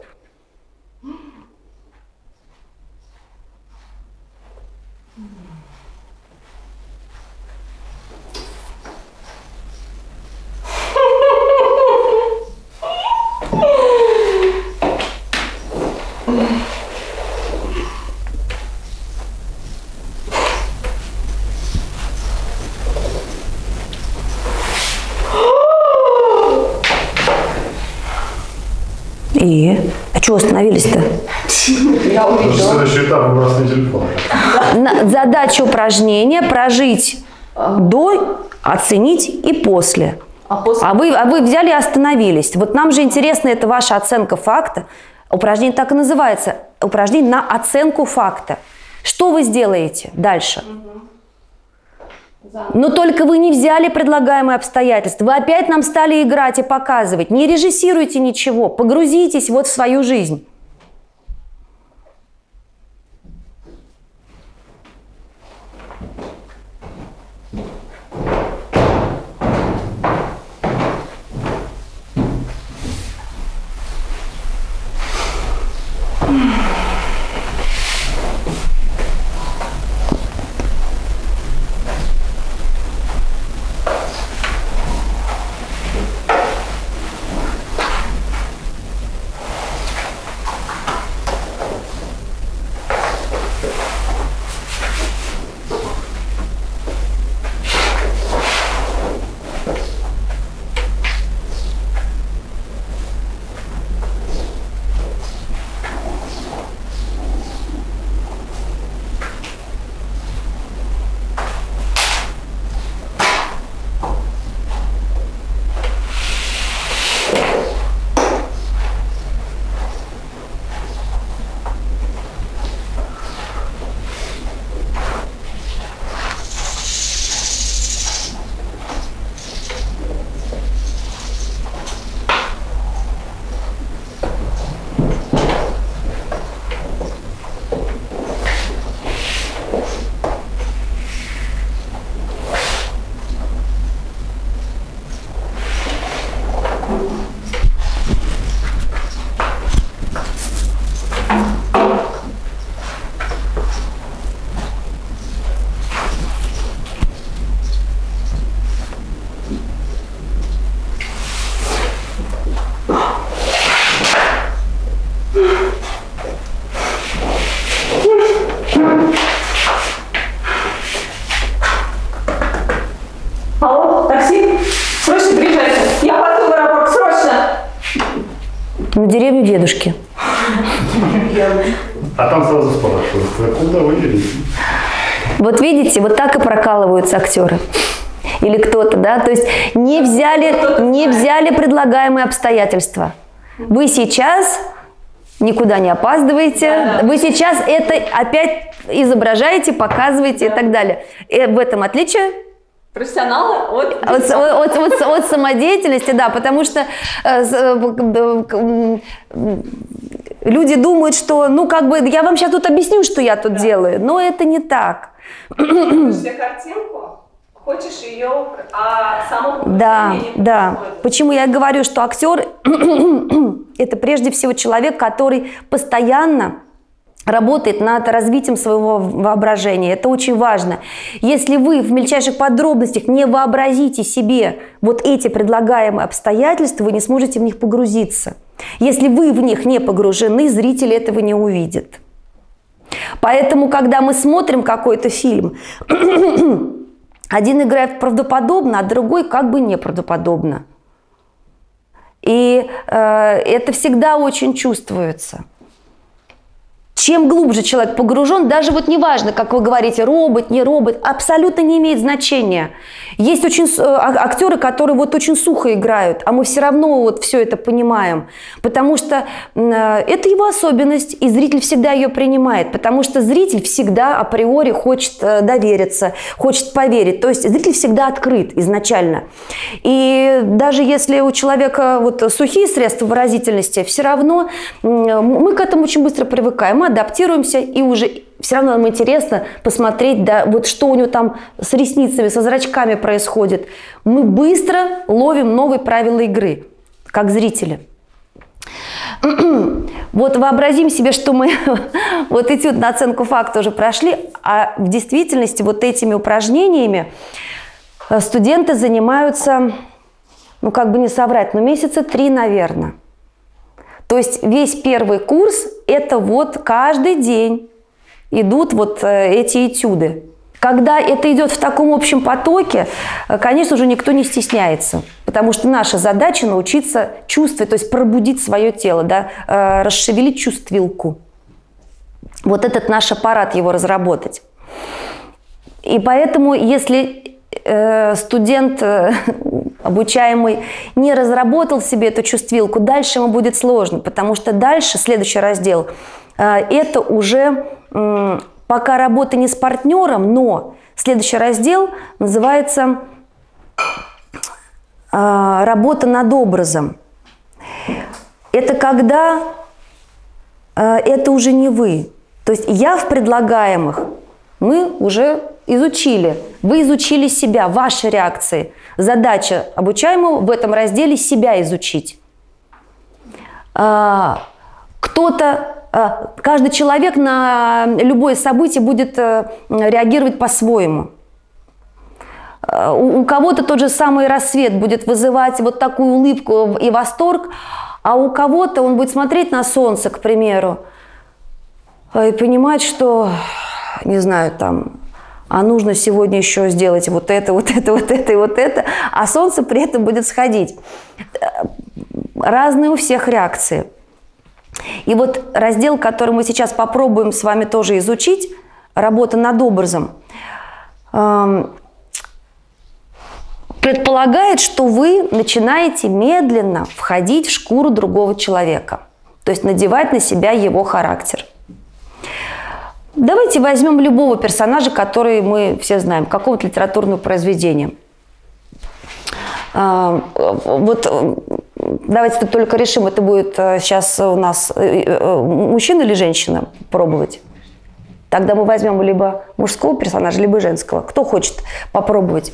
И? А чего остановились-то? Я увидела. Следующий этап – выбрасывание телефона. Задача упражнения – прожить до, оценить и после. А, после... А, вы, а вы взяли и остановились. Вот нам же интересно, это ваша оценка факта. Упражнение так и называется. Упражнение на оценку факта. Что вы сделаете дальше? Но только вы не взяли предлагаемые обстоятельства. Вы опять нам стали играть и показывать. Не режиссируйте ничего. Погрузитесь вот в свою жизнь. Алло, такси? Срочно приезжайте. Я пойду в аэропорт, срочно. На деревню дедушки. А там сразу спрашивают, куда вы едете? Вот видите, вот так и прокалываются актеры. Или кто-то, да, то есть не взяли, не взяли предлагаемые обстоятельства. Вы сейчас никуда не опаздываете. Да, да. Вы сейчас это опять изображаете, показываете, да, и так далее. И в этом отличие профессионалы от... От, от, от, от самодеятельности, да, потому что э, люди думают, что, ну, как бы, я вам сейчас тут объясню, что я тут, да, делаю, но это не так. Хочешь себе картинку, хочешь ее, а само да, да. Почему я говорю, что актер это прежде всего человек, который постоянно работает над развитием своего воображения. Это очень важно. Если вы в мельчайших подробностях не вообразите себе вот эти предлагаемые обстоятельства, вы не сможете в них погрузиться. Если вы в них не погружены, зритель этого не увидит. Поэтому, когда мы смотрим какой-то фильм, один играет правдоподобно, а другой как бы неправдоподобно. И э, это всегда очень чувствуется. Чем глубже человек погружен, даже вот неважно, как вы говорите, робот, не робот, абсолютно не имеет значения. Есть очень актеры, которые вот очень сухо играют, а мы все равно вот все это понимаем, потому что это его особенность, и зритель всегда ее принимает, потому что зритель всегда априори хочет довериться, хочет поверить, то есть зритель всегда открыт изначально. И даже если у человека вот сухие средства выразительности, все равно мы к этому очень быстро привыкаем, мы адаптируемся, и уже все равно нам интересно посмотреть, да, вот что у него там с ресницами, со зрачками происходит. Мы быстро ловим новые правила игры, как зрители. Вот вообразим себе, что мы вот этюд на оценку факта уже прошли, а в действительности вот этими упражнениями студенты занимаются, ну как бы не соврать, но месяца три, наверное. То есть весь первый курс – это вот каждый день идут вот эти этюды. Когда это идет в таком общем потоке, конечно же, никто не стесняется, потому что наша задача научиться чувствовать, то есть пробудить свое тело, да, расшевелить чувствилку. Вот этот наш аппарат, его разработать. И поэтому, если студент, обучаемый, не разработал в себе эту чувствилку, дальше ему будет сложно, потому что дальше, следующий раздел, это уже пока работа не с партнером, но следующий раздел называется работа над образом. Это когда это уже не вы. То есть я в предлагаемых, мы уже изучили. Вы изучили себя, ваши реакции. Задача обучаемого в этом разделе себя изучить. Кто-то, каждый человек на любое событие будет реагировать по-своему. У кого-то тот же самый рассвет будет вызывать вот такую улыбку и восторг, а у кого-то он будет смотреть на солнце, к примеру, и понимать, что, не знаю, там, а нужно сегодня еще сделать вот это, вот это, вот это и вот это, а солнце при этом будет сходить. Разные у всех реакции. И вот раздел, который мы сейчас попробуем с вами тоже изучить, работа над образом, предполагает, что вы начинаете медленно входить в шкуру другого человека, то есть надевать на себя его характер. Давайте возьмем любого персонажа, который мы все знаем, какого-то литературного произведения. Вот давайте только решим, это будет сейчас у нас мужчина или женщина пробовать. Тогда мы возьмем либо мужского персонажа, либо женского. Кто хочет попробовать?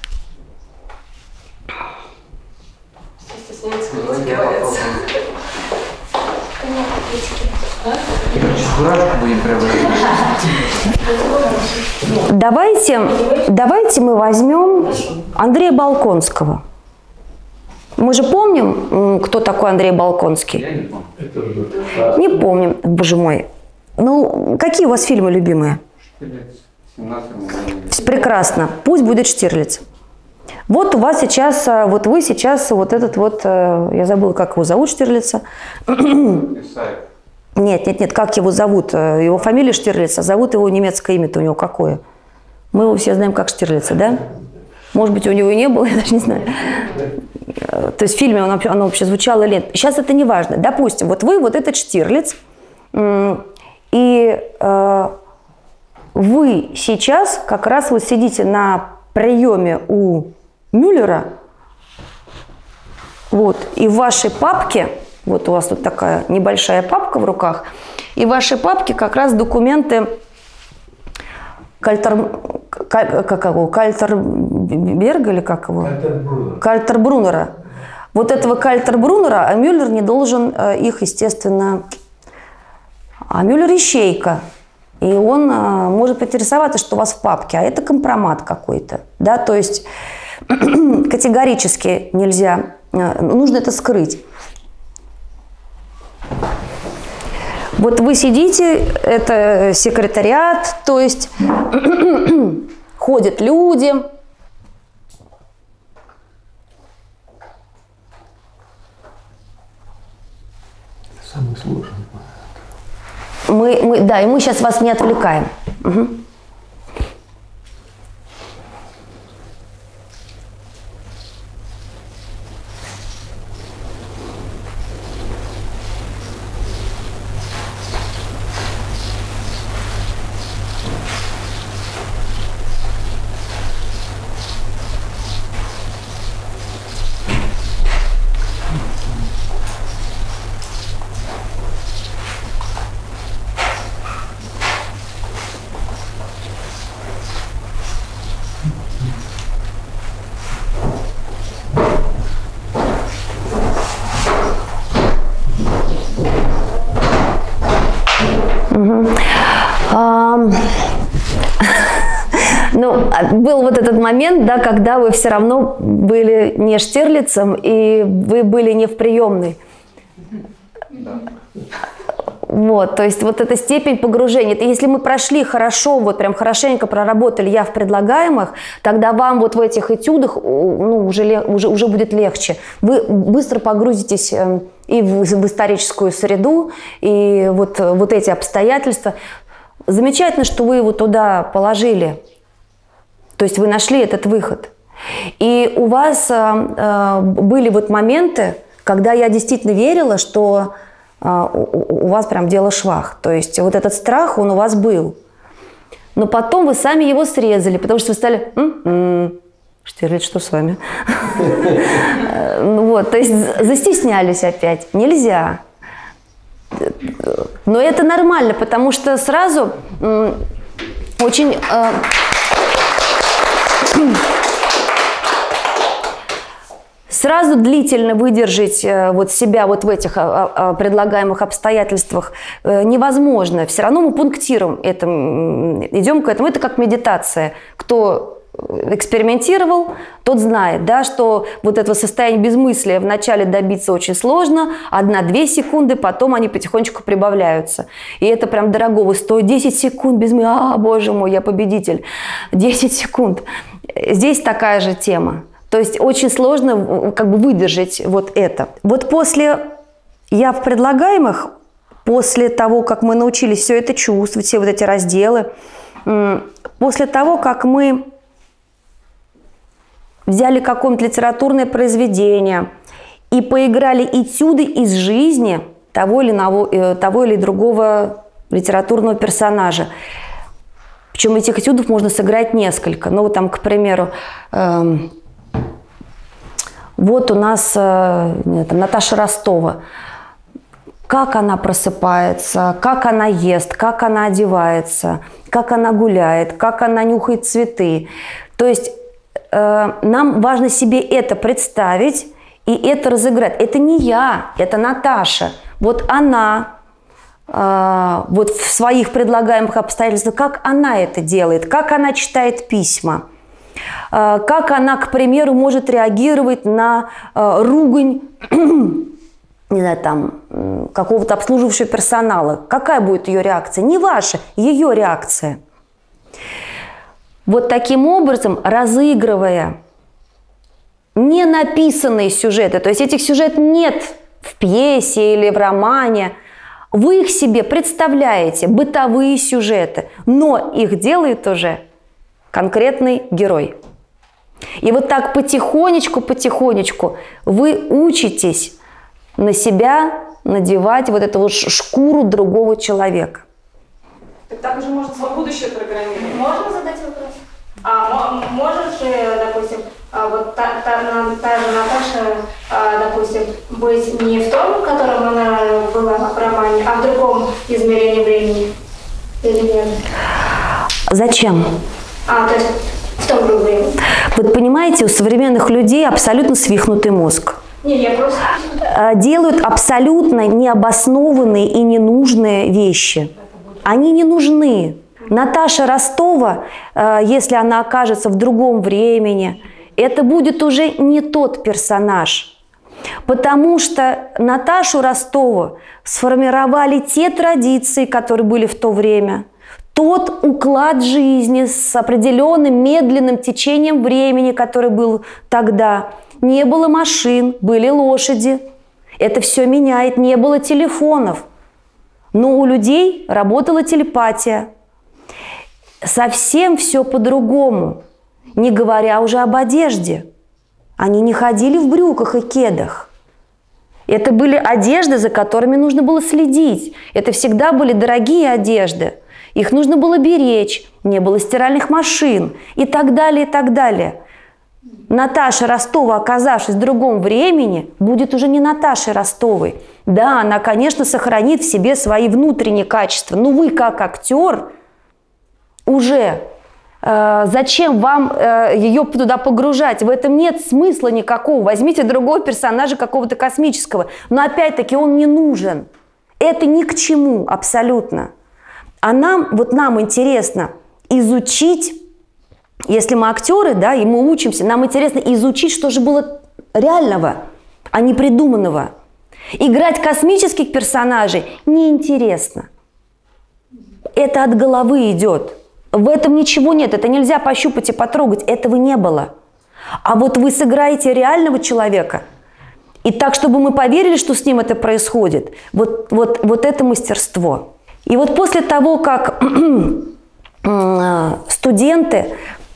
Давайте, давайте мы возьмем Андрея Болконского. Мы же помним, кто такой Андрей Болконский? Я не помню. Не помним, боже мой. Ну, какие у вас фильмы любимые? семнадцать. Прекрасно. Пусть будет Штирлиц. Вот у вас сейчас, вот вы сейчас, вот этот вот, я забыла, как его зовут, Штирлица. Исаев. Нет, нет, нет, как его зовут? Его фамилия Штирлица, зовут его немецкое имя-то у него какое? Мы его все знаем как Штирлица, да? Может быть, у него и не было, я даже не знаю. то есть в фильме оно, оно вообще звучало или нет. Сейчас это не важно. Допустим, вот вы, вот этот Штирлиц, и э, вы сейчас как раз вот сидите на приеме у Мюллера, вот, и в вашей папке, вот у вас тут такая небольшая папка в руках, и в вашей папке как раз документы Кальтер, как его, Кальтерберга или как его? Кальтербруннера. Кальтербруннера. Вот этого Кальтербруннера, а Мюллер не должен их, естественно... А Мюллер ищейка. И он а, может поинтересоваться, что у вас в папке, а это компромат какой-то. Да? То есть категорически нельзя, а, нужно это скрыть. Вот вы сидите, это секретариат, то есть ходят люди. Самый сложный. Мы, мы, да, и мы сейчас вас не отвлекаем. Угу. Ну, был вот этот момент, да, когда вы все равно были не Штирлицем, и вы были не в приемной. Да. Вот, то есть вот эта степень погружения. Если мы прошли хорошо, вот прям хорошенько проработали «я» в предлагаемых, тогда вам вот в этих этюдах ну, уже, уже, уже будет легче. Вы быстро погрузитесь и в, в историческую среду, и вот, вот эти обстоятельства. Замечательно, что вы его туда положили. То есть вы нашли этот выход. И у вас э, были вот моменты, когда я действительно верила, что э, у, у вас прям дело швах. То есть вот этот страх, он у вас был. Но потом вы сами его срезали, потому что вы стали... М-м-м, Штирлиц, что с вами? Вот, то есть застеснялись опять. Нельзя. Но это нормально, потому что сразу очень... Сразу длительно выдержать вот себя вот в этих предлагаемых обстоятельствах невозможно. Все равно мы пунктируем это, идем к этому. Это как медитация. Кто экспериментировал, тот знает, да, что вот это состояние безмыслия вначале добиться очень сложно, одна-две секунды, потом они потихонечку прибавляются. И это прям дорого стоит. десять секунд безмыслия, а, боже мой, я победитель. десять секунд. Здесь такая же тема. То есть очень сложно как бы выдержать вот это. Вот после «я» в предлагаемых, после того, как мы научились все это чувствовать, все вот эти разделы, после того, как мы взяли какое-нибудь литературное произведение и поиграли этюды из жизни того или, иного, того или другого литературного персонажа. Причем этих этюдов можно сыграть несколько. Ну, вот там, к примеру, э, вот у нас э, там, Наташа Ростова. Как она просыпается, как она ест, как она одевается, как она гуляет, как она нюхает цветы. То есть э, нам важно себе это представить и это разыграть. Это не я, это Наташа. Вот она... вот в своих предлагаемых обстоятельствах, как она это делает, как она читает письма, как она, к примеру, может реагировать на ругань, не знаю, там, какого-то обслуживающего персонала. Какая будет ее реакция? Не ваша, ее реакция. Вот таким образом, разыгрывая не написанные сюжеты, то есть этих сюжетов нет в пьесе или в романе, вы их себе представляете, бытовые сюжеты, но их делает уже конкретный герой. И вот так потихонечку-потихонечку вы учитесь на себя надевать вот эту вот шкуру другого человека. Так так уже можно свое будущее программировать. Можно задать вопрос? А может же, допустим, вот та, та, та же Наташа, допустим, быть не в том, в котором она была в романе, а в другом измерении времени? Или нет? Зачем? А, то есть в том же времени. Вот понимаете, у современных людей абсолютно свихнутый мозг. Не, я просто... Делают абсолютно необоснованные и ненужные вещи. Они не нужны. Наташа Ростова, если она окажется в другом времени, это будет уже не тот персонаж. Потому что Наташу Ростову сформировали те традиции, которые были в то время, тот уклад жизни с определенным медленным течением времени, который был тогда. Не было машин, были лошади. Это все меняет. Не было телефонов. Но у людей работала телепатия. Совсем все по-другому. Не говоря уже об одежде. Они не ходили в брюках и кедах. Это были одежды, за которыми нужно было следить. Это всегда были дорогие одежды. Их нужно было беречь. Не было стиральных машин. И так далее, и так далее. Наташа Ростова, оказавшись в другом времени, будет уже не Наташей Ростовой. Да, она, конечно, сохранит в себе свои внутренние качества. Но вы, как актер, уже э, зачем вам э, ее туда погружать? В этом нет смысла никакого. Возьмите другого персонажа, какого-то космического. Но опять-таки он не нужен. Это ни к чему абсолютно. А нам, вот нам интересно изучить. Если мы актеры, да, и мы учимся, нам интересно изучить, что же было реального, а не придуманного. Играть космических персонажей неинтересно. Это от головы идет. В этом ничего нет, это нельзя пощупать и потрогать, этого не было. А вот вы сыграете реального человека, и так, чтобы мы поверили, что с ним это происходит, вот, вот, вот это мастерство. И вот после того, как студенты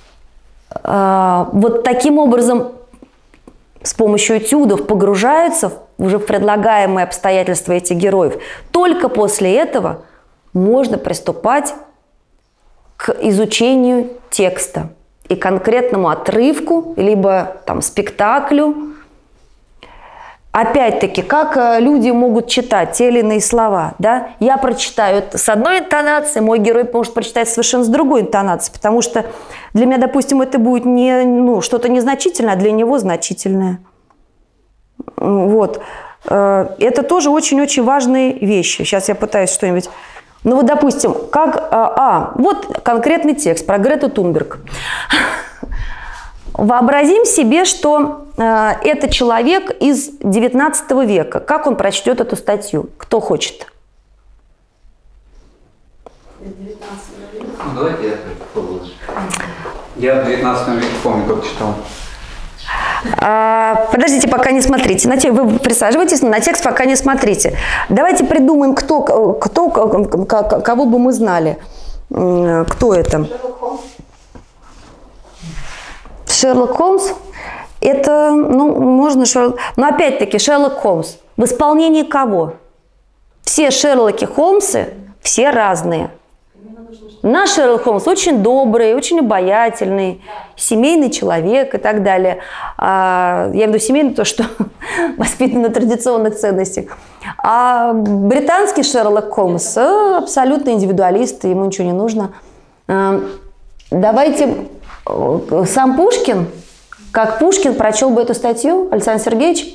вот таким образом с помощью этюдов погружаются уже в предлагаемые обстоятельства этих героев, только после этого можно приступать к изучению текста и конкретному отрывку, либо там спектаклю. Опять-таки, как люди могут читать те или иные слова, да? Я прочитаю это с одной интонацией, мой герой может прочитать совершенно с другой интонацией, потому что для меня, допустим, это будет не, ну, что-то незначительное, а для него значительное. Вот. Это тоже очень-очень важные вещи. Сейчас я пытаюсь что-нибудь... Ну вот, допустим, как... А, вот конкретный текст про Грету Тунберг. Вообразим себе, что э, это человек из девятнадцатого века. Как он прочтет эту статью? Кто хочет? Ну, давайте я попробую. Я в девятнадцатом веке помню, как читал. А, подождите, пока не смотрите. На те, вы присаживайтесь, но на текст пока не смотрите. Давайте придумаем, кто, кто, кого бы мы знали. Кто это? Шерлок Холмс. Шерлок Холмс, это, ну, можно Шерлок... Но опять-таки, Шерлок Холмс в исполнении кого? Все Шерлоки Холмсы, все разные. Наш Шерлок Холмс очень добрый, очень обаятельный, семейный человек и так далее. А, я имею в виду семейный, то, что воспитан на традиционных ценностях. А британский Шерлок Холмс абсолютно индивидуалист, ему ничего не нужно. А, давайте... Сам Пушкин, как Пушкин прочел бы эту статью, Александр Сергеевич?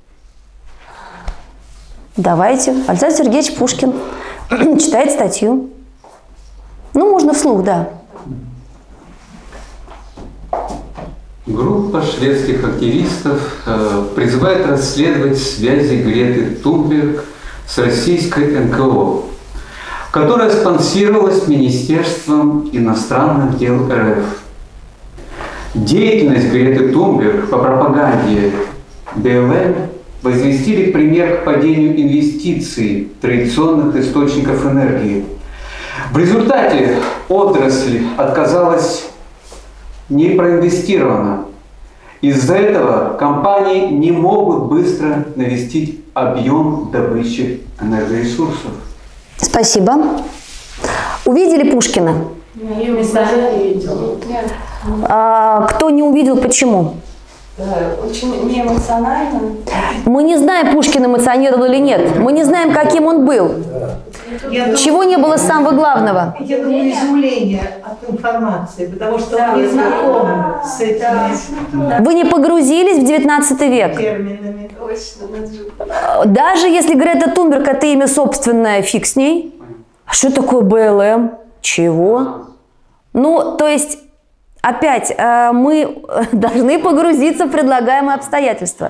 Давайте. Александр Сергеевич Пушкин читает статью. Ну, можно вслух, да. Группа шведских активистов э, призывает расследовать связи Греты Тунберг с российской эн ка о, которая спонсировалась Министерством иностранных дел эр эф. Деятельность Греты Тунберг по пропаганде бэ эл эм возвестили пример к падению инвестиций в традиционных источников энергии. В результате отрасль отказалась не проинвестирована Из-за этого компании не могут быстро навестить объем добычи энергоресурсов. Спасибо. Увидели Пушкина? А, кто не увидел, почему? Очень неэмоционально. Мы не знаем, Пушкин эмоционировал или нет. Мы не знаем, каким он был. Я Чего думаю, не было самого главного? Я думаю, изумление от информации, потому что он не знаком с этими Вы не погрузились в девятнадцатый век? терминами. Даже если Грета Тунберг это имя собственное, фиг с ней. А что такое бэ эл эм? Чего? Ну, то есть, опять, мы должны погрузиться в предлагаемые обстоятельства.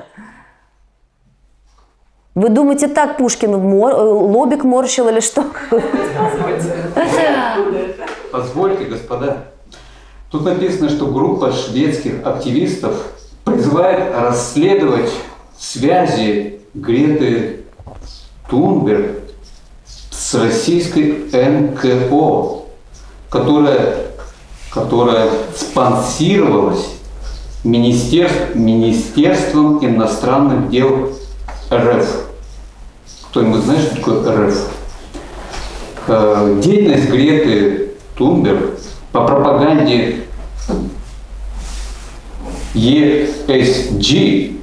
Вы думаете, так Пушкин мор... лобик морщил или что? Позвольте, господа. Тут написано, что группа шведских активистов призывает расследовать связи Греты Тунберг с российской эн ка о, которая, которая спонсировалась Министерств, Министерством иностранных дел эр эф. Кто-нибудь знает, что такое эр эф? Э, деятельность Греты Тунберг по пропаганде и эс джи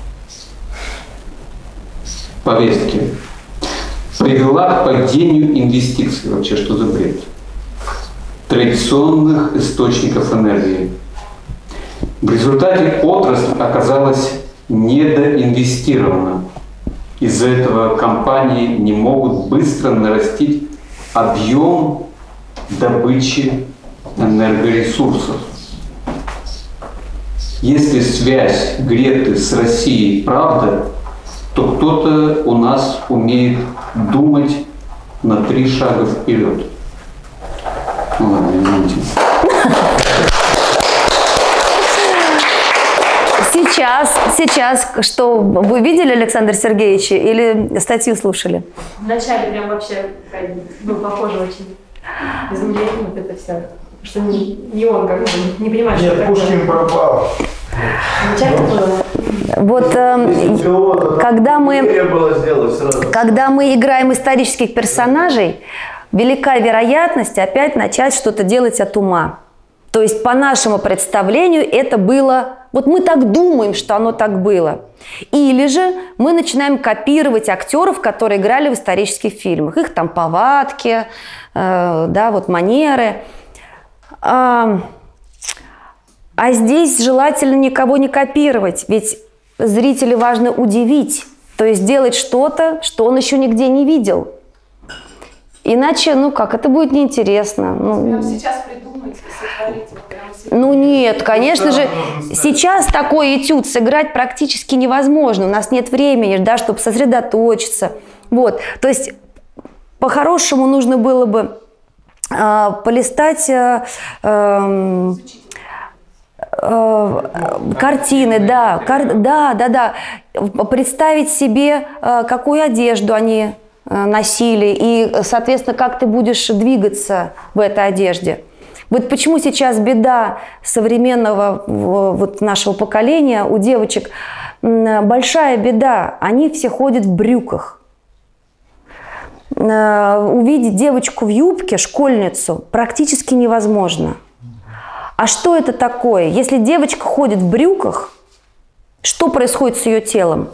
повестки привела к падению инвестиций. Вообще, что за бред? Традиционных источников энергии. В результате отрасль оказалась недоинвестирована. Из-за этого компании не могут быстро нарастить объем добычи энергоресурсов. Если связь Греты с Россией правда, то кто-то у нас умеет думать на три шага вперед. Ну ладно, извините. Сейчас, сейчас, что вы видели, Александр Сергеевич, или статью слушали? Вначале прям вообще был похоже очень. Изумление вот это все. Что не, не он как бы не понимает, Нет, что Пушкин такое. пропал. Вначале было. Вот э, когда мы, когда мы играем исторических персонажей, велика вероятность опять начать что-то делать от ума. То есть по нашему представлению это было, вот мы так думаем, что оно так было. Или же мы начинаем копировать актеров, которые играли в исторических фильмах. Их там повадки, э, да, вот манеры. А, а здесь желательно никого не копировать, ведь зрителю важно удивить, то есть сделать что-то, что он еще нигде не видел. Иначе, ну как, это будет неинтересно. Ну, Прямо сейчас придумайте, сотворите. Прямо сейчас. ну нет, конечно же, сейчас такой этюд сыграть практически невозможно. У нас нет времени, да, чтобы сосредоточиться. Вот, то есть по-хорошему нужно было бы э, полистать э, э, э, картины, да, кар, да, да, да, представить себе, э, какую одежду они носили и, соответственно, как ты будешь двигаться в этой одежде. Вот почему сейчас беда современного вот нашего поколения у девочек, большая беда, они все ходят в брюках. Увидеть девочку в юбке, школьницу, практически невозможно. А что это такое? Если девочка ходит в брюках, что происходит с ее телом?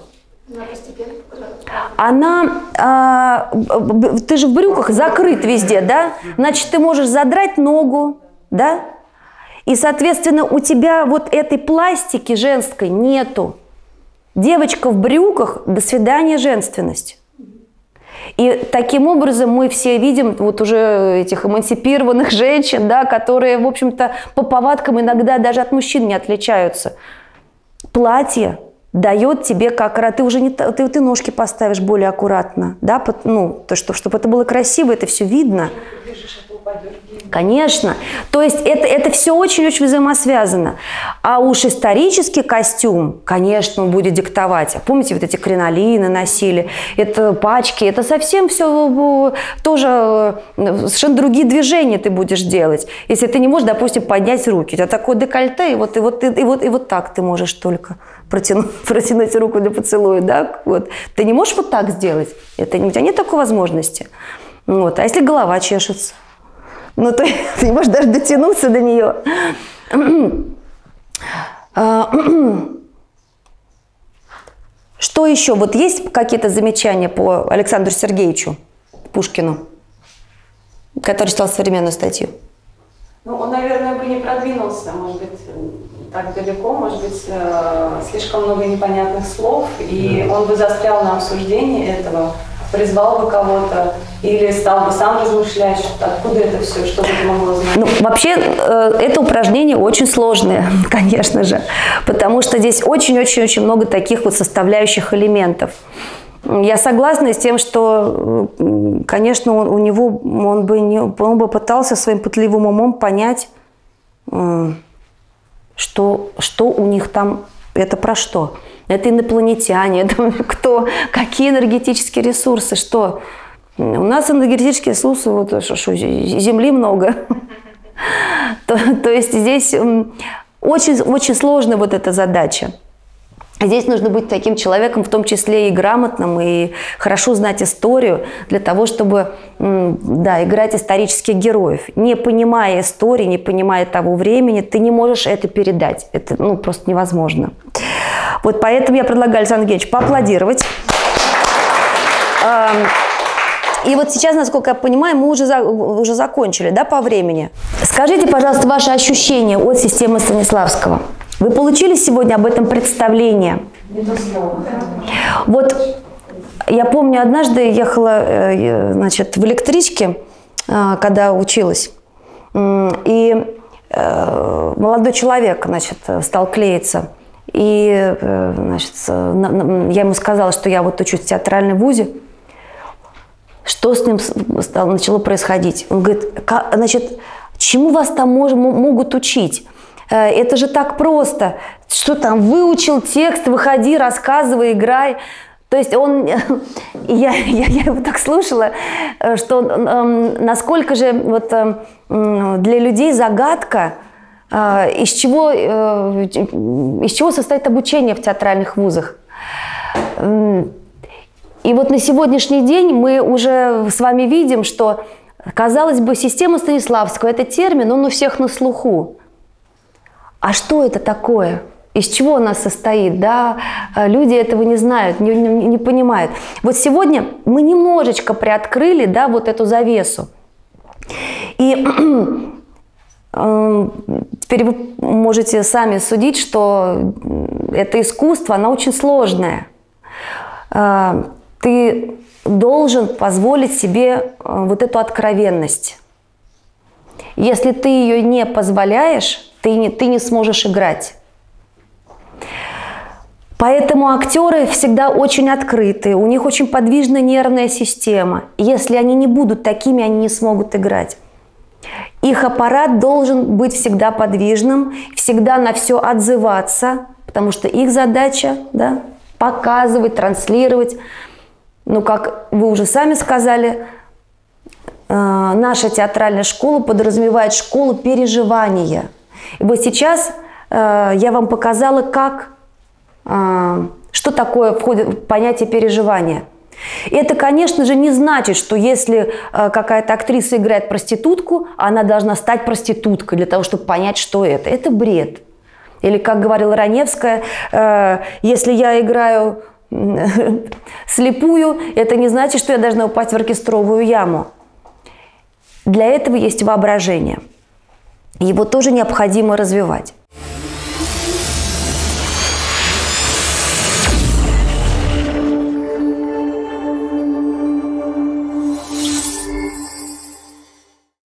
Она, а, ты же в брюках закрыт везде, да? Значит, ты можешь задрать ногу, да? И, соответственно, у тебя вот этой пластики женской нету. Девочка в брюках, до свидания, женственность. И таким образом мы все видим вот уже этих эмансипированных женщин, да, которые, в общем-то, по повадкам иногда даже от мужчин не отличаются. Платье дает тебе как раз, ты уже не, ты, ты ножки поставишь более аккуратно, да, ну, то, что, чтобы это было красиво, это все видно. упадешь. Конечно. То есть это, это все очень-очень взаимосвязано. А уж исторический костюм, конечно, он будет диктовать. Помните, вот эти кринолины носили, это пачки, это совсем все тоже совершенно другие движения ты будешь делать. Если ты не можешь, допустим, поднять руки. У тебя такое декольте, и вот, и вот, и вот, и вот так ты можешь только протянуть, протянуть руку для поцелуя. Да? Вот. Ты не можешь вот так сделать. Это, у тебя нет такой возможности. Вот. А если голова чешется? Ну, ты, ты не можешь даже дотянуться до нее. Что еще? Вот есть какие-то замечания по Александру Сергеевичу Пушкину, который читал современную статью? Ну, он, наверное, бы не продвинулся, может быть, так далеко, может быть, слишком много непонятных слов, и он бы застрял на обсуждении этого, призвал бы кого-то или стал бы сам размышлять, что, откуда это все, что бы это могло значить. Ну, вообще, это упражнение очень сложное, конечно же, потому что здесь очень-очень-очень много таких вот составляющих элементов. Я согласна с тем, что, конечно, он, у него, он бы, не, он бы пытался своим пытливым умом понять, что, что у них там, это про что. Это инопланетяне, это кто, какие энергетические ресурсы, что. У нас энергетические ресурсы, вот, что, что, Земли много. то, то есть здесь очень, очень сложная вот эта задача. Здесь нужно быть таким человеком, в том числе и грамотным, и хорошо знать историю для того, чтобы да, играть исторических героев. Не понимая истории, не понимая того времени, ты не можешь это передать. Это ну, просто невозможно. Вот поэтому я предлагаю Александру Евгеньевичу поаплодировать. И вот сейчас, насколько я понимаю, мы уже, за, уже закончили, да, по времени. Скажите, пожалуйста, ваши ощущения от системы Станиславского. Вы получили сегодня об этом представление? Вот я помню, однажды ехала, значит, в электричке, когда училась, и молодой человек, значит, стал клеиться. И, значит, я ему сказала, что я вот учусь в театральном вузе. Что с ним стало, начало происходить? Он говорит, значит, чему вас там мож, могут учить? Это же так просто. Что там, выучил текст, выходи, рассказывай, играй. То есть он, я, я, я его так слушала, что насколько же вот для людей загадка, из чего, из чего состоит обучение в театральных вузах. И вот на сегодняшний день мы уже с вами видим, что, казалось бы, система Станиславского – это термин, он у всех на слуху. А что это такое? Из чего она состоит? Да? Люди этого не знают, не, не, не понимают. Вот сегодня мы немножечко приоткрыли, да, вот эту завесу. И теперь вы можете сами судить, что это искусство, оно очень сложное. Ты должен позволить себе вот эту откровенность. Если ты ее не позволяешь, ты не, ты не сможешь играть. Поэтому актеры всегда очень открыты, у них очень подвижная нервная система. Если они не будут такими, они не смогут играть. Их аппарат должен быть всегда подвижным, всегда на все отзываться, потому что их задача, да, показывать, транслировать. Ну, как вы уже сами сказали, наша театральная школа подразумевает школу переживания. И вот сейчас я вам показала, как, что такое входит в понятие переживания. И это, конечно же, не значит, что если какая-то актриса играет проститутку, она должна стать проституткой для того, чтобы понять, что это. Это бред. Или, как говорила Раневская, если я играю слепую, это не значит, что я должна упасть в оркестровую яму. Для этого есть воображение. Его тоже необходимо развивать.